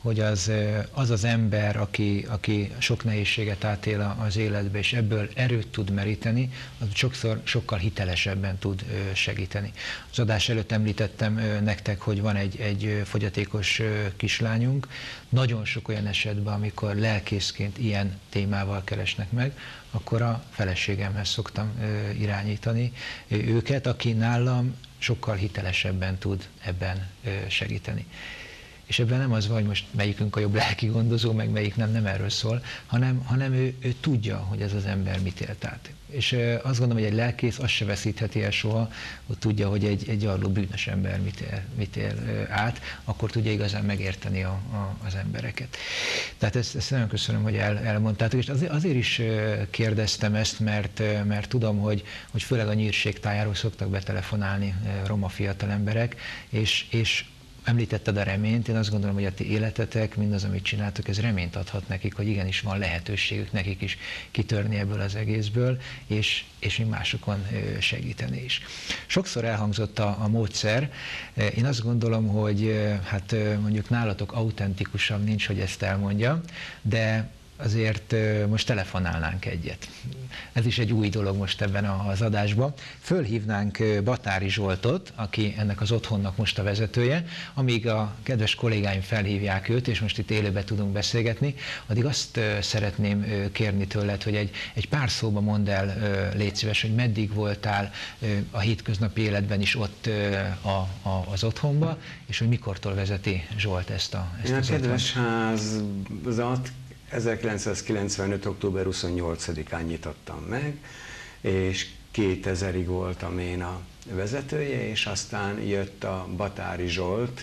az ember, aki sok nehézséget átél az életbe, és ebből erőt tud meríteni, az sokkal hitelesebben tud segíteni. Az adás előtt említettem nektek, hogy van egy fogyatékos kislányunk. Nagyon sok olyan esetben, amikor lelkészként ilyen témával keresnek meg, akkor a feleségemhez szoktam irányítani őket, aki nálam sokkal hitelesebben tud ebben segíteni. És ebben nem az van, hogy most melyikünk a jobb lelki gondozó, meg melyik nem erről szól, hanem ő tudja, hogy ez az ember mit élt át. És azt gondolom, hogy egy lelkész azt se veszítheti el soha, hogy tudja, hogy egy gyarló bűnös ember mit él át, akkor tudja igazán megérteni az embereket. Tehát ezt nagyon köszönöm, hogy elmondtátok, és azért is kérdeztem ezt, mert tudom, hogy főleg a Nyírség tájáról szoktak betelefonálni roma fiatal emberek, és említetted a reményt, én azt gondolom, hogy a ti életetek, mindaz, amit csináltok, ez reményt adhat nekik, hogy igenis van lehetőségük nekik is kitörni ebből az egészből, és még másokon segíteni is. Sokszor elhangzott a módszer, én azt gondolom, hogy hát mondjuk nálatok autentikusabb nincs, hogy ezt elmondja, de azért most telefonálnánk egyet. Ez is egy új dolog most ebben az adásban. Fölhívnánk Batári Zsoltot, aki ennek az otthonnak most a vezetője, amíg a kedves kollégáim felhívják őt, és most itt élőben tudunk beszélgetni, addig azt szeretném kérni tőled, hogy egy pár szóba mondd el, légy szíves, hogy meddig voltál a hétköznapi életben is ott az otthonba, és hogy mikortól vezeti Zsolt ezt az otthont.
A kedves házat 1995. október 28-án nyitottam meg, és 2000-ig voltam én a vezetője, és aztán jött a Batári Zsolt,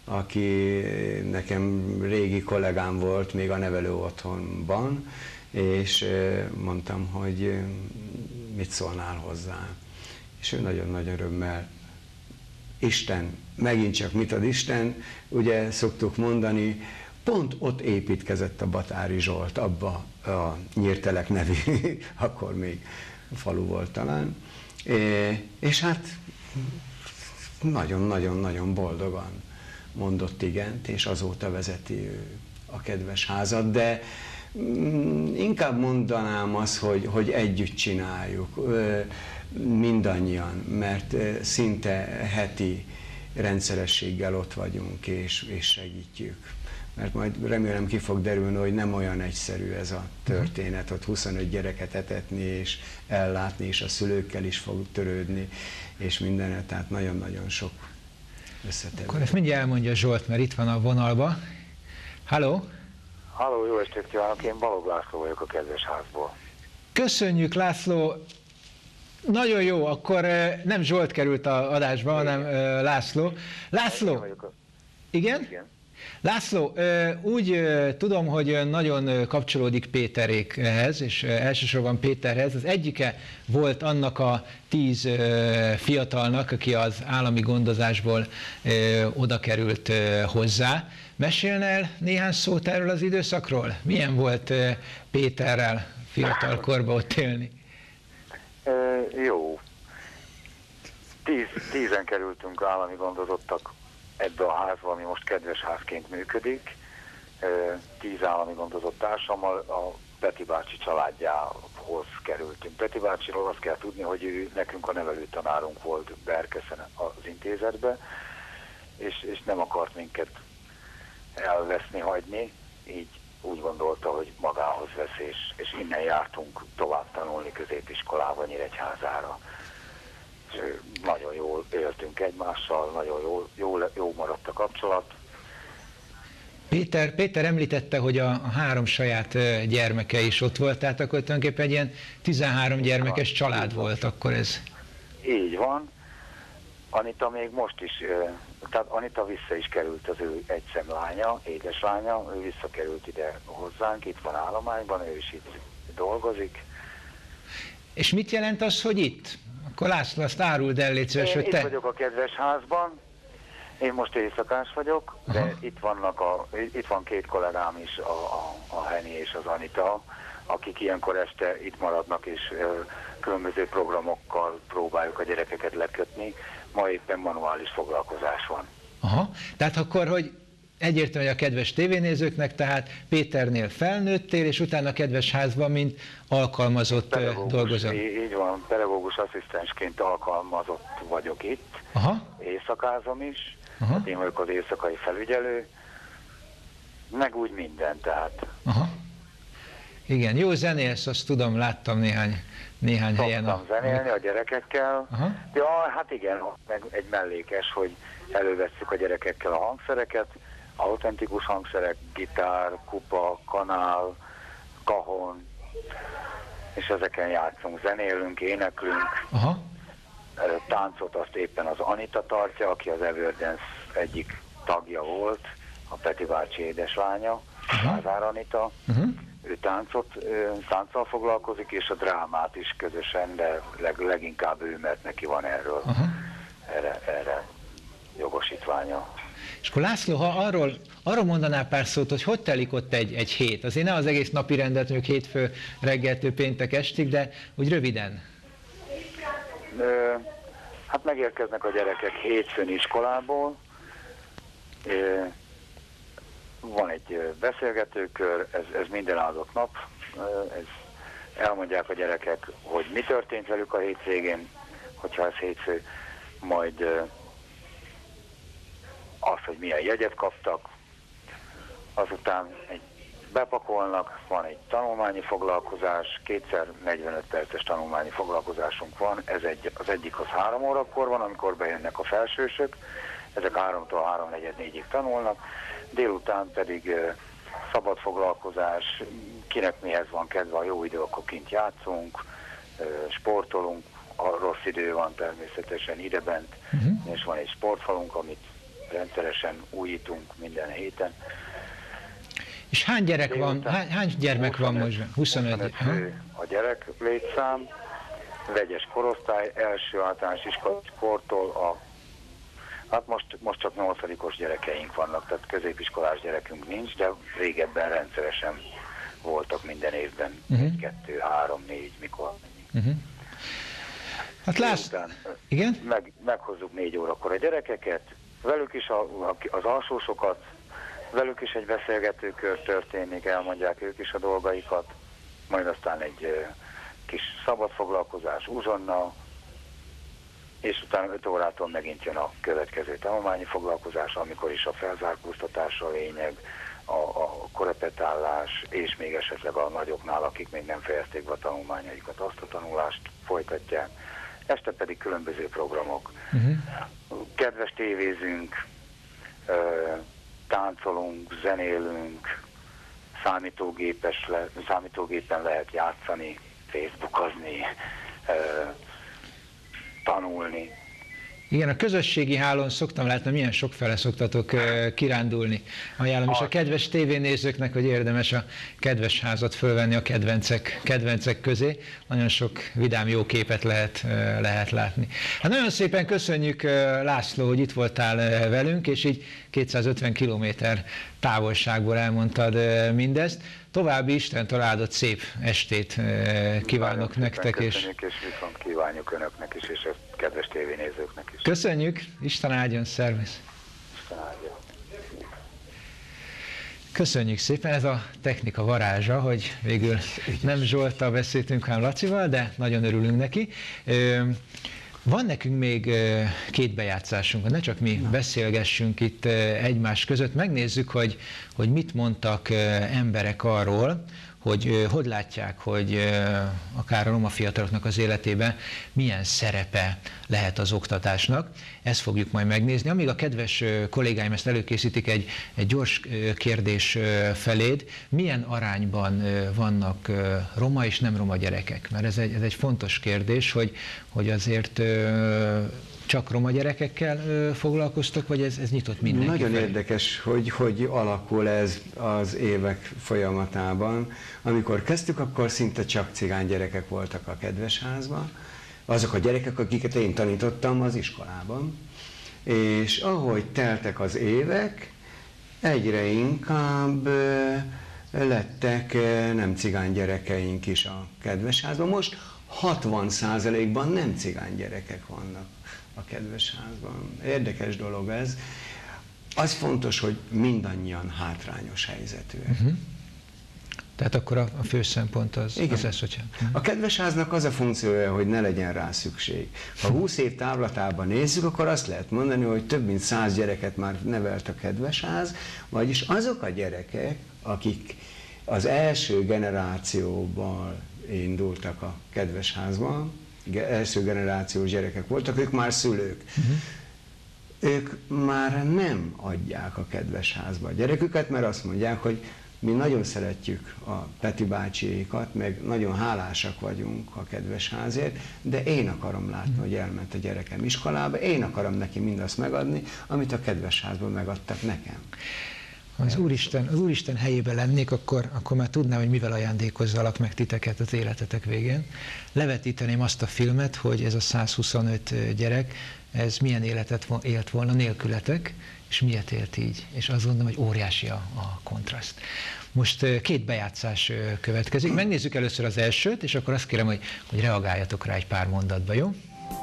aki nekem régi kollégám volt még a nevelő otthonban, és mondtam, hogy mit szólnál hozzá. És ő nagyon-nagyon örömmel. Isten, megint csak mit ad Isten, ugye szoktuk mondani, pont ott építkezett a Batári Zsolt, abba a Nyírtelek nevű, akkor még falu volt talán, és hát nagyon-nagyon-nagyon boldogan mondott igent, és azóta vezeti ő a kedves házat, de inkább mondanám azt, hogy együtt csináljuk, mindannyian, mert szinte heti rendszerességgel ott vagyunk és segítjük. Mert majd remélem ki fog derülni, hogy nem olyan egyszerű ez a történet, ott 25 gyereket etetni és ellátni, és a szülőkkel is fog törődni, és mindenre, tehát nagyon-nagyon sok összetevő.
Akkor ezt mindjárt elmondja Zsolt, mert itt van a vonalba. Halló?
Halló, jó estét kívánok, én Balogh László vagyok a kedves házból.
Köszönjük, László! Nagyon jó, akkor nem Zsolt került az adásba, hanem László. László! Igen?
Igen.
László, úgy tudom, hogy nagyon kapcsolódik Péterékhez, és elsősorban Péterhez. Az egyike volt annak a 10 fiatalnak, aki az állami gondozásból oda került hozzá. Mesélne el néhány szót erről az időszakról? Milyen volt Péterrel fiatalkorban ott élni?
Jó. 10-en kerültünk állami gondozottak ebbe a házba, ami most kedves házként működik. 10 állami gondozott társammal a Peti bácsi családjához kerültünk. Peti bácsiról azt kell tudni, hogy ő nekünk a nevelőtanárunk volt Berkeszen az intézetbe, és nem akart minket elveszni, hagyni, így úgy gondolta, hogy magához vesz, és innen jártunk tovább tanulni középiskolába Nyíregyházára. És nagyon jól éltünk egymással, nagyon jó maradt a kapcsolat.
Péter említette, hogy a 3 saját gyermeke is ott volt, tehát akkor tulajdonképpen egy ilyen 13 gyermekes család volt akkor ez.
Így van. Anita még most is, tehát Anita vissza is került, az ő egyszemlánya, édeslánya, ő visszakerült ide hozzánk, itt van állományban, ő is itt dolgozik.
És mit jelent az, hogy itt? Akkor László, azt áruld el, légy szíves, hogy te...
Itt vagyok a kedves házban, én most éjszakás vagyok, de itt van 2 kollégám is, a Henny és az Anita, akik ilyenkor este itt maradnak, és különböző programokkal próbáljuk a gyerekeket lekötni. Ma éppen manuális foglalkozás van.
Aha, tehát akkor, hogy egyértelmű, hogy a kedves tévénézőknek, tehát Péternél felnőttél, és utána a kedves házban, mint alkalmazott dolgozom.
Így van, pedagógus asszisztensként alkalmazott vagyok itt.
Aha.
Éjszakázom is,
Aha.
én vagyok az éjszakai felügyelő, meg úgy minden, tehát.
Aha. Igen, jó zenélsz, azt tudom, láttam néhány helyen.
Szoktam zenélni a gyerekekkel.
Aha.
Ja, hát igen, meg egy mellékes, hogy elővesszük a gyerekekkel a hangszereket, autentikus hangszerek, gitár, kupa, kanál, kahon, és ezeken játszunk, zenélünk, éneklünk. Aha. Táncot azt éppen az Anita tartja, aki az Everdance egyik tagja volt, a Peti bácsi édeslánya, Lázár Anita. Ő tánccal foglalkozik, és a drámát is közösen, de leginkább ő, mert neki van erre jogosítványa.
És akkor László, ha arról mondanál pár szót, hogy telik ott egy hét? Azért ne az egész napi rendet, mondjuk hétfő reggeltől péntek estig, de úgy röviden.
Hát megérkeznek a gyerekek hétfőn iskolából, van egy beszélgetőkör, ez minden áldott nap, elmondják a gyerekek, hogy mi történt velük a hétvégén, hogyha ez hétfő, majd az, hogy milyen jegyet kaptak, azután bepakolnak, van egy tanulmányi foglalkozás, 2x45 perces tanulmányi foglalkozásunk van, az egyik az 3 órakor van, amikor bejönnek a felsősök, ezek 3-tól 3-4-ig tanulnak, délután pedig szabad foglalkozás, kinek mihez van kedve, a jó idő, akkor kint játszunk, sportolunk, a rossz idő van természetesen idebent, és van egy sportfalunk, amit rendszeresen újítunk minden héten.
És hány gyerek van, hány gyermek van most? 25
fő a gyerek létszám, vegyes korosztály, első általános iskolakortól hát most csak 8-os gyerekeink vannak, tehát középiskolás gyerekünk nincs, de régebben rendszeresen voltak minden évben 1, 2, 3, 4, mikor.
Hát igen?
Meghozzuk 4 órakor a gyerekeket, velük is az alsósokat, velük is egy beszélgetőkör történik, elmondják ők is a dolgaikat, majd aztán egy kis szabadfoglalkozás uzsonnal, és utána 5 órától megint jön a következő tanulmányi foglalkozás, amikor is a felzárkóztatás a lényeg, a korepetálás, és még esetleg a nagyoknál, akik még nem fejezték be a tanulmányaikat, azt a tanulást folytatják. Este pedig különböző programok. Kedves tévézünk, táncolunk, zenélünk, számítógépen lehet játszani, facebookozni, tanulni.
Igen, a közösségi hálón szoktam látni, milyen sokfele szoktatok kirándulni. Ajánlom is a kedves tévénézőknek, hogy érdemes a kedves házat fölvenni a kedvencek közé. Nagyon sok vidám jó képet lehet látni. Hát nagyon szépen köszönjük, László, hogy itt voltál velünk, és így 250 kilométer távolságból elmondtad mindezt. További Istentől áldott szép estét kívánok nektek.
Köszönjük, és viszont kívánjuk önöknek is, és a kedves tévénézőknek is.
Köszönjük, Isten áldjon, szervusz!
Isten áldjon!
Köszönjük szépen, ez a technika varázsa, hogy végül nem Zsolttal beszéltünk, hanem Lacival, de nagyon örülünk neki. Van nekünk még 2 bejátszásunk, ne csak mi beszélgessünk itt egymás között, megnézzük, hogy mit mondtak emberek arról, hogy látják, hogy akár a roma fiataloknak az életében milyen szerepe lehet az oktatásnak. Ezt fogjuk majd megnézni. Amíg a kedves kollégáim ezt előkészítik, egy gyors kérdés feléd. Milyen arányban vannak roma és nem roma gyerekek? Mert ez egy fontos kérdés, hogy azért csak roma gyerekekkel foglalkoztok, vagy ez nyitott mindenki
Nagyon
felé?
érdekes, hogy alakul ez az évek folyamatában. Amikor kezdtük, akkor szinte csak cigány gyerekek voltak a kedvesházban. Azok a gyerekek, akiket én tanítottam az iskolában. És ahogy teltek az évek, egyre inkább lettek nem cigány gyerekeink is a kedvesházban. Most 60%-ban nem cigány gyerekek vannak a kedvesházban. Érdekes dolog ez. Az fontos, hogy mindannyian hátrányos helyzetűek.
Tehát akkor a fő szempont az ez, hogyha...
A kedvesháznak az a funkciója, hogy ne legyen rá szükség. Ha 20 év távlatában nézzük, akkor azt lehet mondani, hogy több mint 100 gyereket már nevelt a kedvesház, vagyis azok a gyerekek, akik az első generációban indultak a kedvesházban, első generációs gyerekek voltak, ők már szülők. Ők már nem adják a kedvesházba a gyereküket, mert azt mondják, hogy mi nagyon szeretjük a Peti bácsiékat, meg nagyon hálásak vagyunk a kedvesházért, de én akarom látni, hogy elment a gyerekem iskolába, én akarom neki mindazt megadni, amit a kedvesházban megadtak nekem.
Ha az Úristen helyében lennék, akkor már tudnám, hogy mivel ajándékozzalak meg titeket az életetek végén. Levetíteném azt a filmet, hogy ez a 125 gyerek, ez milyen életet élt volna nélkületek, és miért élt így. És azt gondolom, hogy óriási a kontraszt. Most 2 bejátszás következik. Megnézzük először az elsőt, és akkor azt kérem, hogy reagáljatok rá egy pár mondatba, jó?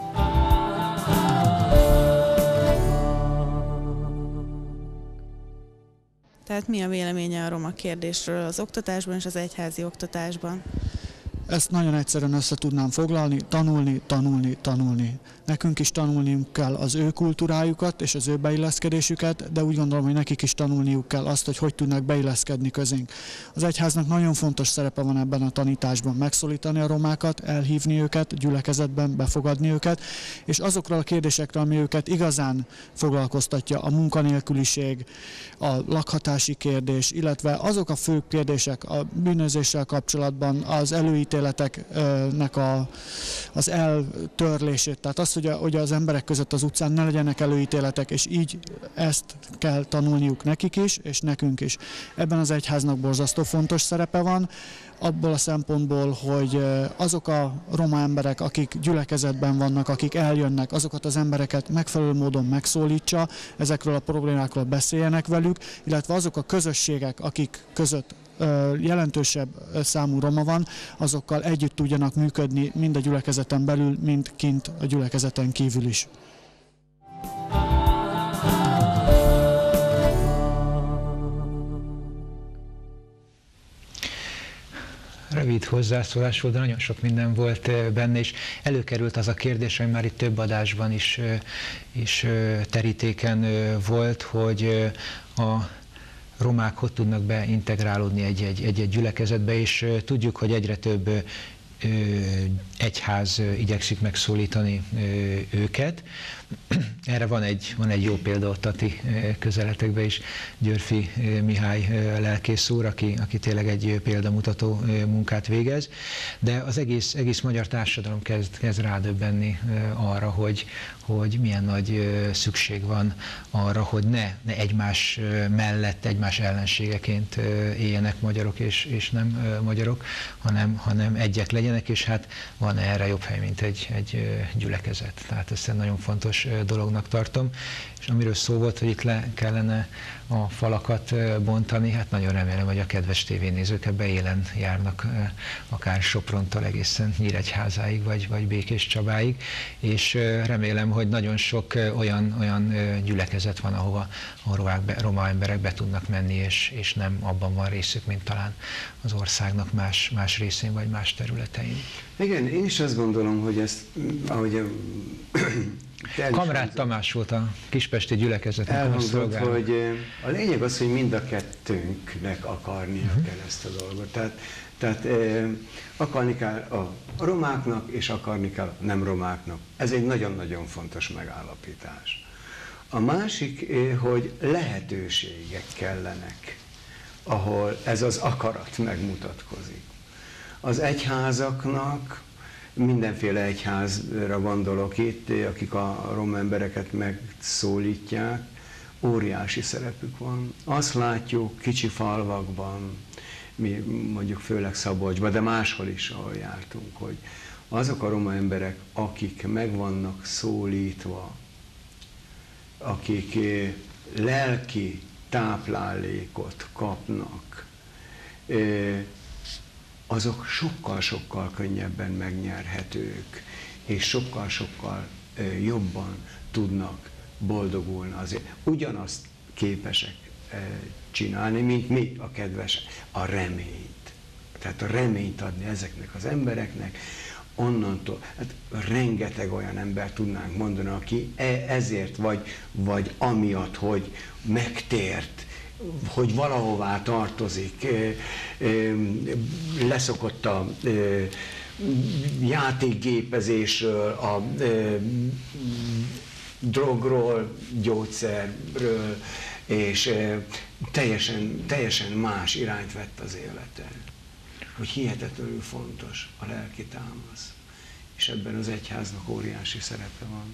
Tehát mi a véleménye a roma kérdésről az oktatásban és az egyházi oktatásban?
Ezt nagyon egyszerűen össze tudnám foglalni, tanulni, tanulni, tanulni. Nekünk is tanulniuk kell az ő kultúrájukat és az ő beilleszkedésüket, de úgy gondolom, hogy nekik is tanulniuk kell azt, hogy tudnak beilleszkedni közénk. Az egyháznak nagyon fontos szerepe van ebben a tanításban, megszólítani a romákat, elhívni őket, gyülekezetben befogadni őket, és azokra a kérdésekre, ami őket igazán foglalkoztatja, a munkanélküliség, a lakhatási kérdés, illetve azok a fő kérdések a bűnözéssel kapcsolatban, az előítélet előítéleteknek az eltörlését. Tehát az, hogy az emberek között az utcán ne legyenek előítéletek, és így ezt kell tanulniuk nekik is, és nekünk is. Ebben az egyháznak borzasztó fontos szerepe van, abból a szempontból, hogy azok a roma emberek, akik gyülekezetben vannak, akik eljönnek, azokat az embereket megfelelő módon megszólítsa, ezekről a problémákról beszéljenek velük, illetve azok a közösségek, akik között jelentősebb számú roma van, azokkal együtt tudjanak működni mind a gyülekezeten belül, mind kint a gyülekezeten kívül is.
Rövid hozzászólás volt, de nagyon sok minden volt benne, és előkerült az a kérdés, ami már itt több adásban is terítéken volt, hogy a romák hogy tudnak beintegrálódni egy gyülekezetbe, és tudjuk, hogy egyre több egyház igyekszik megszólítani őket. Erre van egy jó példa ott a ti közeletekben is, Györfi Mihály lelkész úr, aki tényleg egy példamutató munkát végez, de az egész magyar társadalom kezd rádöbbenni arra, hogy milyen nagy szükség van arra, hogy ne egymás mellett, egymás ellenségeként éljenek magyarok és nem magyarok, hanem egyek legyenek, és hát van erre jobb hely, mint egy gyülekezet. Tehát ezt nagyon fontos dolognak tartom, és amiről szó volt, hogy itt le kellene a falakat bontani, hát nagyon remélem, hogy a kedves tévénézők ebbe élen járnak, akár Soprontól egészen Nyíregyházáig, vagy Békés Csabáig, és remélem, hogy nagyon sok olyan gyülekezet van, ahova roma emberek be tudnak menni, és nem abban van részük, mint talán az országnak más részén, vagy más területein.
Igen, én is azt gondolom, hogy ezt, ahogy
Kamrád Tamás volt a kispesti gyülekezetnek
elhangzott, hogy a lényeg az, hogy mind a kettőnknek akarnia kell ezt a dolgot. Tehát akarni kell a romáknak, és akarni kell a nem romáknak. Ez egy nagyon-nagyon fontos megállapítás. A másik, hogy lehetőségek kellenek, ahol ez az akarat megmutatkozik. Az egyházaknak, mindenféle egyházra gondolok itt, akik a roma embereket megszólítják, óriási szerepük van. Azt látjuk kicsi falvakban, mi mondjuk főleg Szabolcsban, de máshol is, ahol jártunk, hogy azok a roma emberek, akik meg vannak szólítva, akik lelki táplálékot kapnak, azok sokkal-sokkal könnyebben megnyerhetők, és sokkal-sokkal jobban tudnak boldogulni azért. Ugyanazt képesek csinálni, mint mi a kedvesek, a reményt. Tehát a reményt adni ezeknek az embereknek, onnantól, hát rengeteg olyan ember tudnánk mondani, aki ezért vagy amiatt, hogy megtért, hogy valahová tartozik, leszokott a játékgépezésről, a drogról, gyógyszerről, és teljesen más irányt vett az élete. Hogy hihetetlenül fontos a lelki támasz, és ebben az egyháznak óriási szerepe van.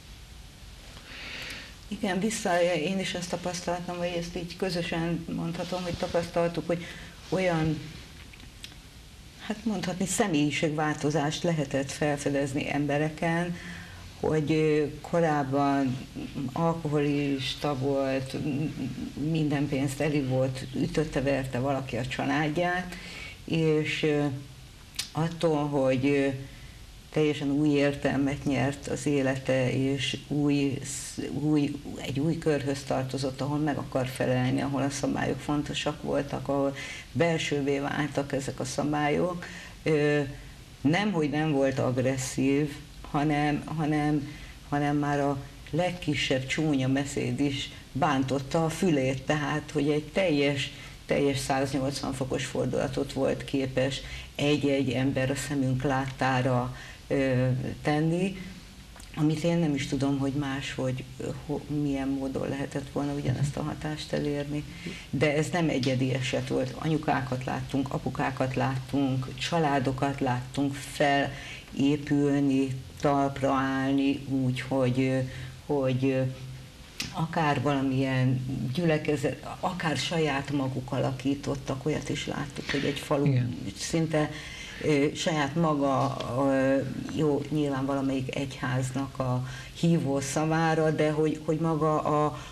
Igen, én is ezt tapasztaltam, vagy ezt így közösen mondhatom, hogy tapasztaltuk, hogy olyan, hát mondhatni, személyiségváltozást lehetett felfedezni embereken, hogy korábban alkoholista volt, minden pénzt elég volt, ütötte-verte valaki a családját, és attól, hogy teljesen új értelmet nyert az élete, és egy új körhöz tartozott, ahol meg akar felelni, ahol a szabályok fontosak voltak, ahol belsővé váltak ezek a szabályok. Nemhogy nem volt agresszív, hanem már a legkisebb csúnya beszéd is bántotta a fülét, tehát hogy egy teljes 180 fokos fordulatot volt képes egy-egy ember a szemünk láttára tenni, amit én nem is tudom, hogy máshogy, milyen módon lehetett volna ugyanezt a hatást elérni. De ez nem egyedi eset volt. Anyukákat láttunk, apukákat láttunk, családokat láttunk felépülni, talpra állni úgy, hogy akár valamilyen gyülekezet, akár saját maguk alakítottak, olyat is láttuk, hogy egy falu szinte saját maga, jó, nyilván valamelyik egyháznak a hívó szavára, de hogy maga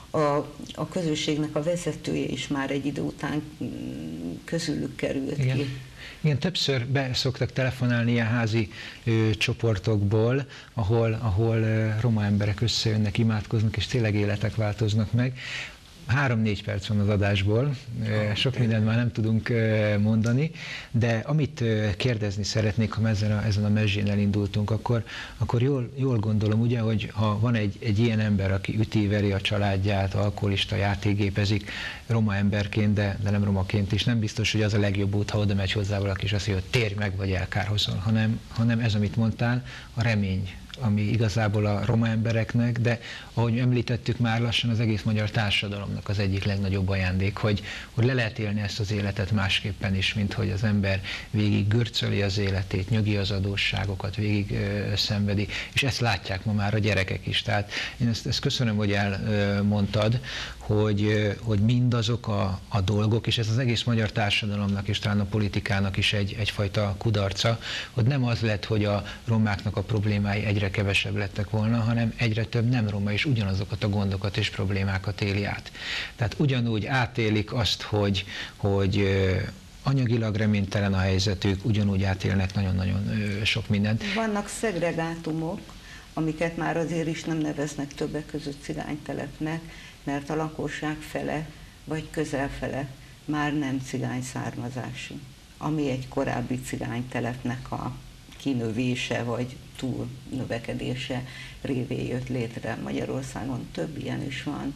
a közösségnek a vezetője is már egy idő után közülük került ki.
Igen, többször be szoktak telefonálni ilyen házi csoportokból, ahol roma emberek összejönnek, imádkoznak, és tényleg életek változnak meg. 3-4 perc van az adásból, sok mindent már nem tudunk mondani, de amit kérdezni szeretnék, ha ezen a mezsén elindultunk, akkor jól gondolom, ugye, hogy ha van egy ilyen ember, aki üti-veri a családját, alkoholista, játékgépezik, roma emberként, de nem romaként is, nem biztos, hogy az a legjobb út, ha oda megy hozzá valaki, és azt mondja, hogy térj meg, vagy elkárhozol, hanem ez, amit mondtál, a remény, ami igazából a roma embereknek, de ahogy említettük már, lassan az egész magyar társadalomnak az egyik legnagyobb ajándék, hogy le lehet élni ezt az életet másképpen is, mint hogy az ember végig görcöli az életét, nyögi az adósságokat, végig szenvedi, és ezt látják ma már a gyerekek is. Tehát én ezt köszönöm, hogy elmondtad, hogy mindazok a dolgok, és ez az egész magyar társadalomnak és talán a politikának is egyfajta kudarca, hogy nem az lett, hogy a romáknak a problémái egyre kevesebb lettek volna, hanem egyre több nem roma is ugyanazokat a gondokat és problémákat éli át. Tehát ugyanúgy átélik azt, hogy anyagilag reménytelen a helyzetük, ugyanúgy átélnek nagyon-nagyon sok mindent.
Vannak szegregátumok, amiket már azért is nem neveznek többek között cigánytelepnek, mert a lakosság fele, vagy közelfele már nem cigány származású, ami egy korábbi cigánytelepnek a kinövése, vagy túlnövekedése révén jött létre. Magyarországon több ilyen is van,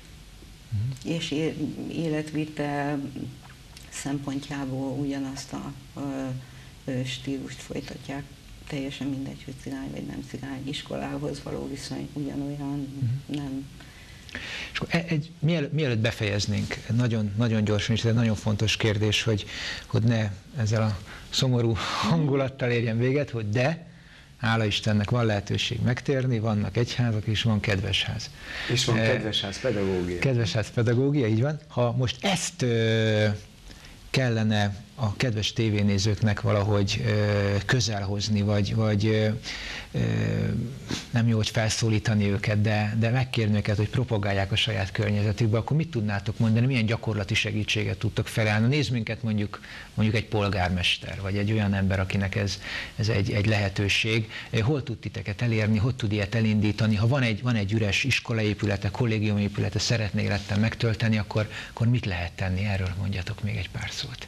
és életvitel szempontjából ugyanazt a stílust folytatják, teljesen mindegy, hogy cigány vagy nem cigány, iskolához való viszony ugyanolyan, nem.
És mielőtt befejeznénk, nagyon gyorsan, és ez egy nagyon fontos kérdés, hogy ne ezzel a szomorú hangulattal érjen véget, hogy de, hála Istennek van lehetőség megtérni, vannak egyházak, és van kedvesház.
És van kedvesház pedagógia.
Kedvesház pedagógia, így van. Ha most ezt kellene a kedves tévénézőknek valahogy közelhozni, vagy nem jó, hogy felszólítani őket, de megkérni őket, hogy propagálják a saját környezetükbe, akkor mit tudnátok mondani, milyen gyakorlati segítséget tudtok felállni? Nézd minket mondjuk egy polgármester, vagy egy olyan ember, akinek ez egy lehetőség. Hol tud titeket elérni, hogy tud ilyet elindítani? Ha van egy üres iskolaépülete, kollégiumépülete, szeretné élettel megtölteni, akkor mit lehet tenni? Erről mondjatok még egy pár szót.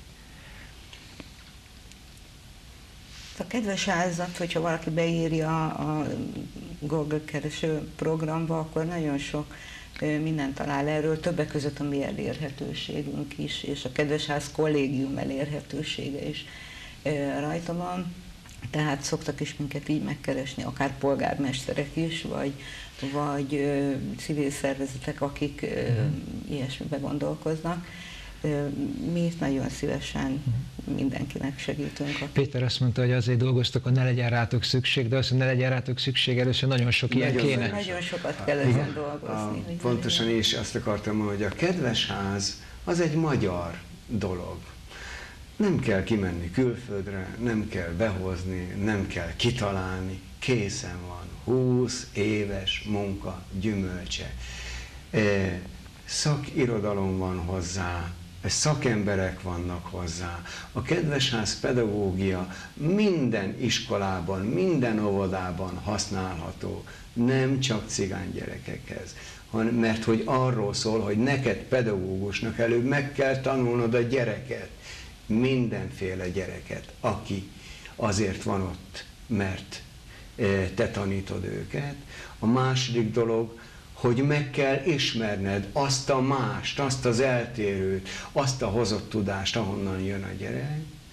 A kedvesházat, hogyha valaki beírja a Google kereső programba, akkor nagyon sok mindent talál erről, többek között a mi elérhetőségünk is, és a kedvesház kollégium elérhetősége is rajta van. Tehát szoktak is minket így megkeresni, akár polgármesterek is, vagy civil szervezetek, akik ilyesmibe gondolkoznak. Mi nagyon szívesen mindenkinek segítünk.
Péter azt mondta, hogy azért dolgoztok, hogy ne legyen rátok szükség, de azt, hogy ne legyen rátok szükség, először nagyon sok ilyen kéne.
Nagyon sokat kell ezen dolgozni.
Pontosan én is azt akartam mondani, hogy a kedvesház az egy magyar dolog. Nem kell kimenni külföldre, nem kell behozni, nem kell kitalálni, készen van. 20 éves munka gyümölcse. Szakirodalom van hozzá, szakemberek vannak hozzá. A kedvesház pedagógia minden iskolában, minden óvodában használható, nem csak cigány gyerekekhez. Mert hogy arról szól, hogy neked pedagógusnak előbb meg kell tanulnod a gyereket, mindenféle gyereket, aki azért van ott, mert te tanítod őket. A második dolog, hogy meg kell ismerned azt a mást, azt az eltérőt, azt a hozott tudást, ahonnan jön a gyerek.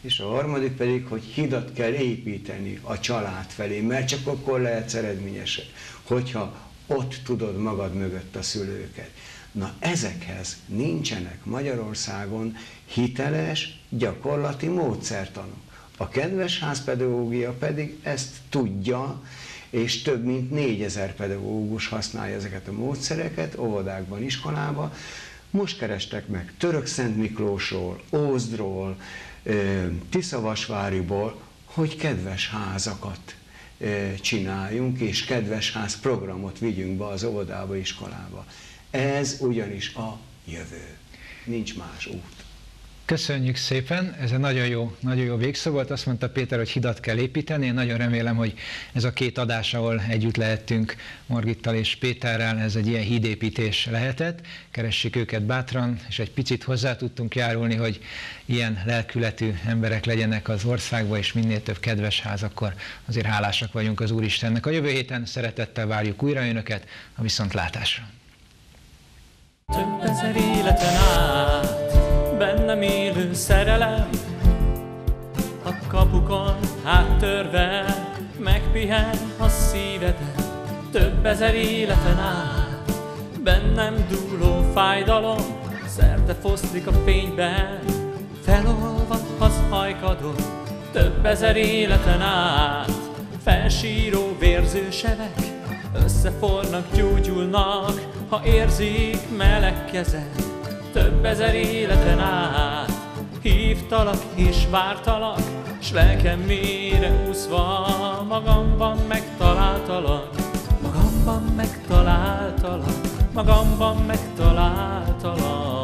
És a harmadik pedig, hogy hidat kell építeni a család felé, mert csak akkor lehetsz eredményesek, hogyha ott tudod magad mögött a szülőket. Na ezekhez nincsenek Magyarországon hiteles, gyakorlati módszertanok. A kedves házpedagógia pedig ezt tudja, és több mint 4000 pedagógus használja ezeket a módszereket óvodákban, iskolában. Most kerestek meg Törökszentmiklósról, Ózdról, Tiszavasváriból, hogy kedves házakat csináljunk, és kedves ház programot vigyünk be az óvodába, iskolába. Ez ugyanis a jövő. Nincs más út.
Köszönjük szépen, ez egy nagyon jó végszó volt. Azt mondta Péter, hogy hidat kell építeni. Én nagyon remélem, hogy ez a két adás, ahol együtt lehettünk Margittal és Péterrel, ez egy ilyen hídépítés lehetett. Keressük őket bátran, és egy picit hozzá tudtunk járulni, hogy ilyen lelkületű emberek legyenek az országban, és minél több kedves ház, akkor azért hálásak vagyunk az Úristennek. A jövő héten szeretettel várjuk újra önöket, a viszontlátásra.
Több ezer életen át bennem élő szerelem, a kapukon áttörve megpihen a szíveden. Több ezer életen át bennem dúló fájdalom, szerte foszlik a fényben, felolvad az ajkadon. Több ezer életen át felsíró vérzősevek összefornak, gyógyulnak, ha érzik meleg kezed. Több ezer életen át hívtalak és vártalak, s lelkem mélyre úszva magamban megtaláltalak. Magamban megtaláltalak, magamban megtaláltalak.